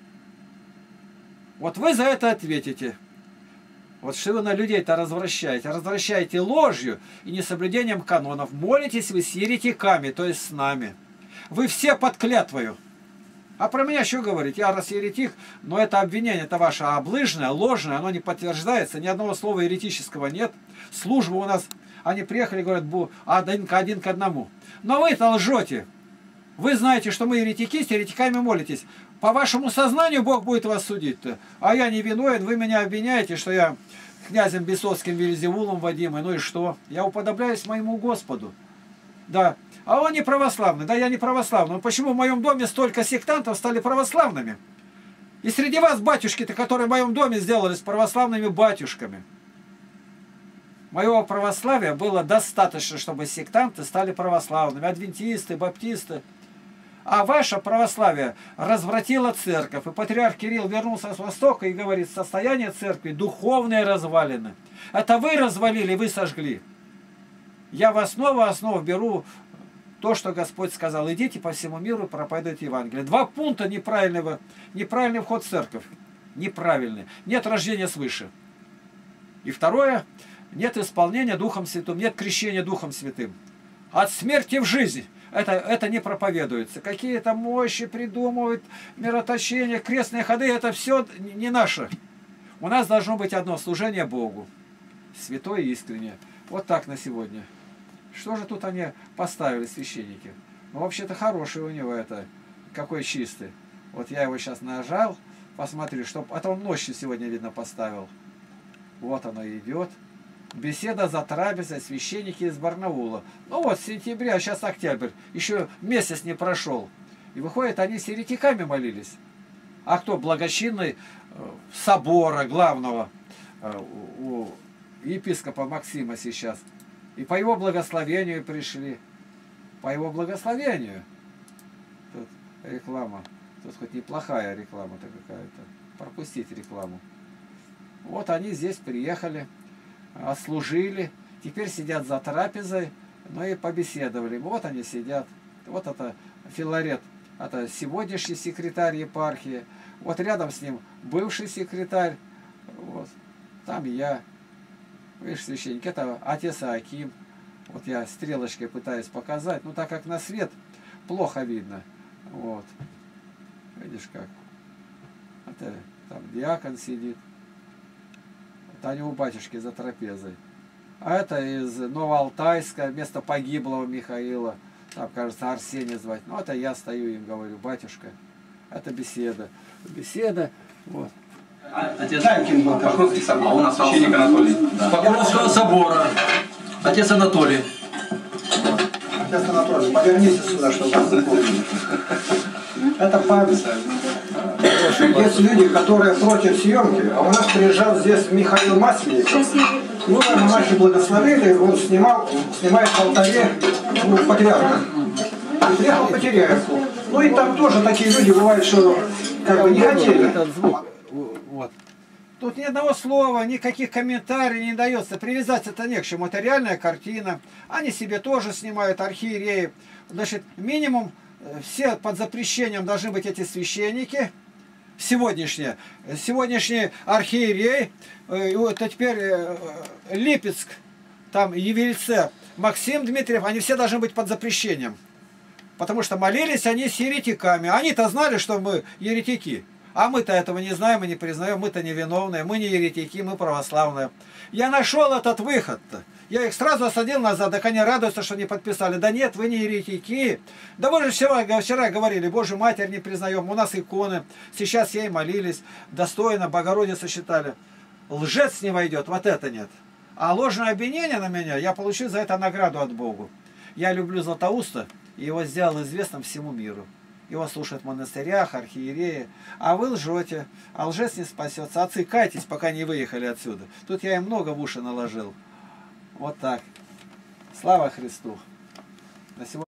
Вот вы за это ответите. Вот что вы на людей-то развращаете? Развращаете ложью и несоблюдением канонов. Молитесь вы с еретиками, то есть с нами. Вы все под клятвою. А про меня что говорить? Я раз еретик, но это обвинение, это ваше облыжное, ложное, оно не подтверждается, ни одного слова еретического нет. Служба у нас, они приехали, говорят, один к, один к одному. Но вы-то лжете. Вы знаете, что мы еретики, с еретиками молитесь. По вашему сознанию Бог будет вас судить-то. А я не виновен, вы меня обвиняете, что я князем Бесовским Вельзевулом Вадимой. Ну и что? Я уподобляюсь моему Господу. Да. А он не православный. Да, я не православный. Но почему в моем доме столько сектантов стали православными? И среди вас батюшки-то, которые в моем доме сделались православными батюшками. Моего православия было достаточно, чтобы сектанты стали православными. Адвентисты, баптисты. А ваше православие развратило церковь. И патриарх Кирилл вернулся с Востока и говорит, состояние церкви духовные развалины. Это вы развалили, вы сожгли. Я в основу основ беру то, что Господь сказал. Идите по всему миру и проповедуйте Евангелие. Два пункта неправильного, неправильный вход в церковь. Неправильный. Нет рождения свыше. И второе, нет исполнения Духом Святым, нет крещения Духом Святым. От смерти в жизнь. Это, это не проповедуется. Какие-то мощи придумывают, мироточения, крестные ходы. Это все не наше. У нас должно быть одно служение Богу. Святое и искреннее. Вот так на сегодня. Что же тут они поставили, священники? Ну, вообще-то хороший у него это. Какой чистый. Вот я его сейчас нажал. Посмотри, что... Это он ночью сегодня, видно, поставил. Вот оно идет. Беседа за трапезой, священники из Барнаула. Ну вот, с сентября, сейчас октябрь. Еще месяц не прошел. И выходит, они с еретиками молились. А кто? Благочинный собора главного у епископа Максима сейчас. И по его благословению пришли. По его благословению. Тут реклама. Тут хоть неплохая реклама-то какая-то. Пропустить рекламу. Вот они здесь приехали. Отслужили, теперь сидят за трапезой, ну и побеседовали. Вот они сидят. Вот это Филарет, это сегодняшний секретарь епархии. Вот рядом с ним бывший секретарь. Вот. Там я. Видишь, священник, это отец Аким. Вот я стрелочкой пытаюсь показать. Ну, так как на свет плохо видно. Вот. Видишь как? Это там диакон сидит. Это они у батюшки за трапезой. А это из Новоалтайска, место погиблого Михаила. Там, кажется, Арсений звать. Ну, это я стою им говорю, батюшка. Это беседа. Беседа, вот. Отец Ким был Покровский собор, а у нас священник Анатолий. Да. Покровского собора. Отец Анатолий. Отец Анатолий, повернитесь сюда, чтобы вас запомнили. Это память. Есть люди, которые против съемки, а у нас приезжал здесь Михаил Масленников. Ну, монахи благословили, он снимал, снимает в алтаре у патриарха. Приехал в Потеряевку. Ну и там тоже такие люди бывают, что как бы не хотели. Этот звук. Вот. Тут ни одного слова, никаких комментариев не дается. Привязаться это не к чему. Это реальная картина. Они себе тоже снимают, архиереи. Значит, минимум все под запрещением должны быть эти священники. Сегодняшние. Сегодняшний архиерей, это теперь Липецк, там Евельце, Максим Дмитриев, они все должны быть под запрещением. Потому что молились они с еретиками. Они-то знали, что мы еретики. А мы-то этого не знаем и не признаем. Мы-то невиновные, мы не еретики, мы православные. Я нашел этот выход-то. Я их сразу осадил назад, так они радуются, что не подписали. Да нет, вы не еретики. Да вы же вчера, вчера говорили, Божью Матерь не признаем. У нас иконы. Сейчас ей молились. Достойно, Богородицу считали. Лжец не войдет, вот это нет. А ложное обвинение на меня, я получил за это награду от Бога. Я люблю Златоуста, и его сделал известным всему миру. Его слушают в монастырях, архиереи. А вы лжете, а лжец не спасется. Отцы, кайтесь, пока не выехали отсюда. Тут я им много в уши наложил. Вот так. Слава Христу. На сегодня...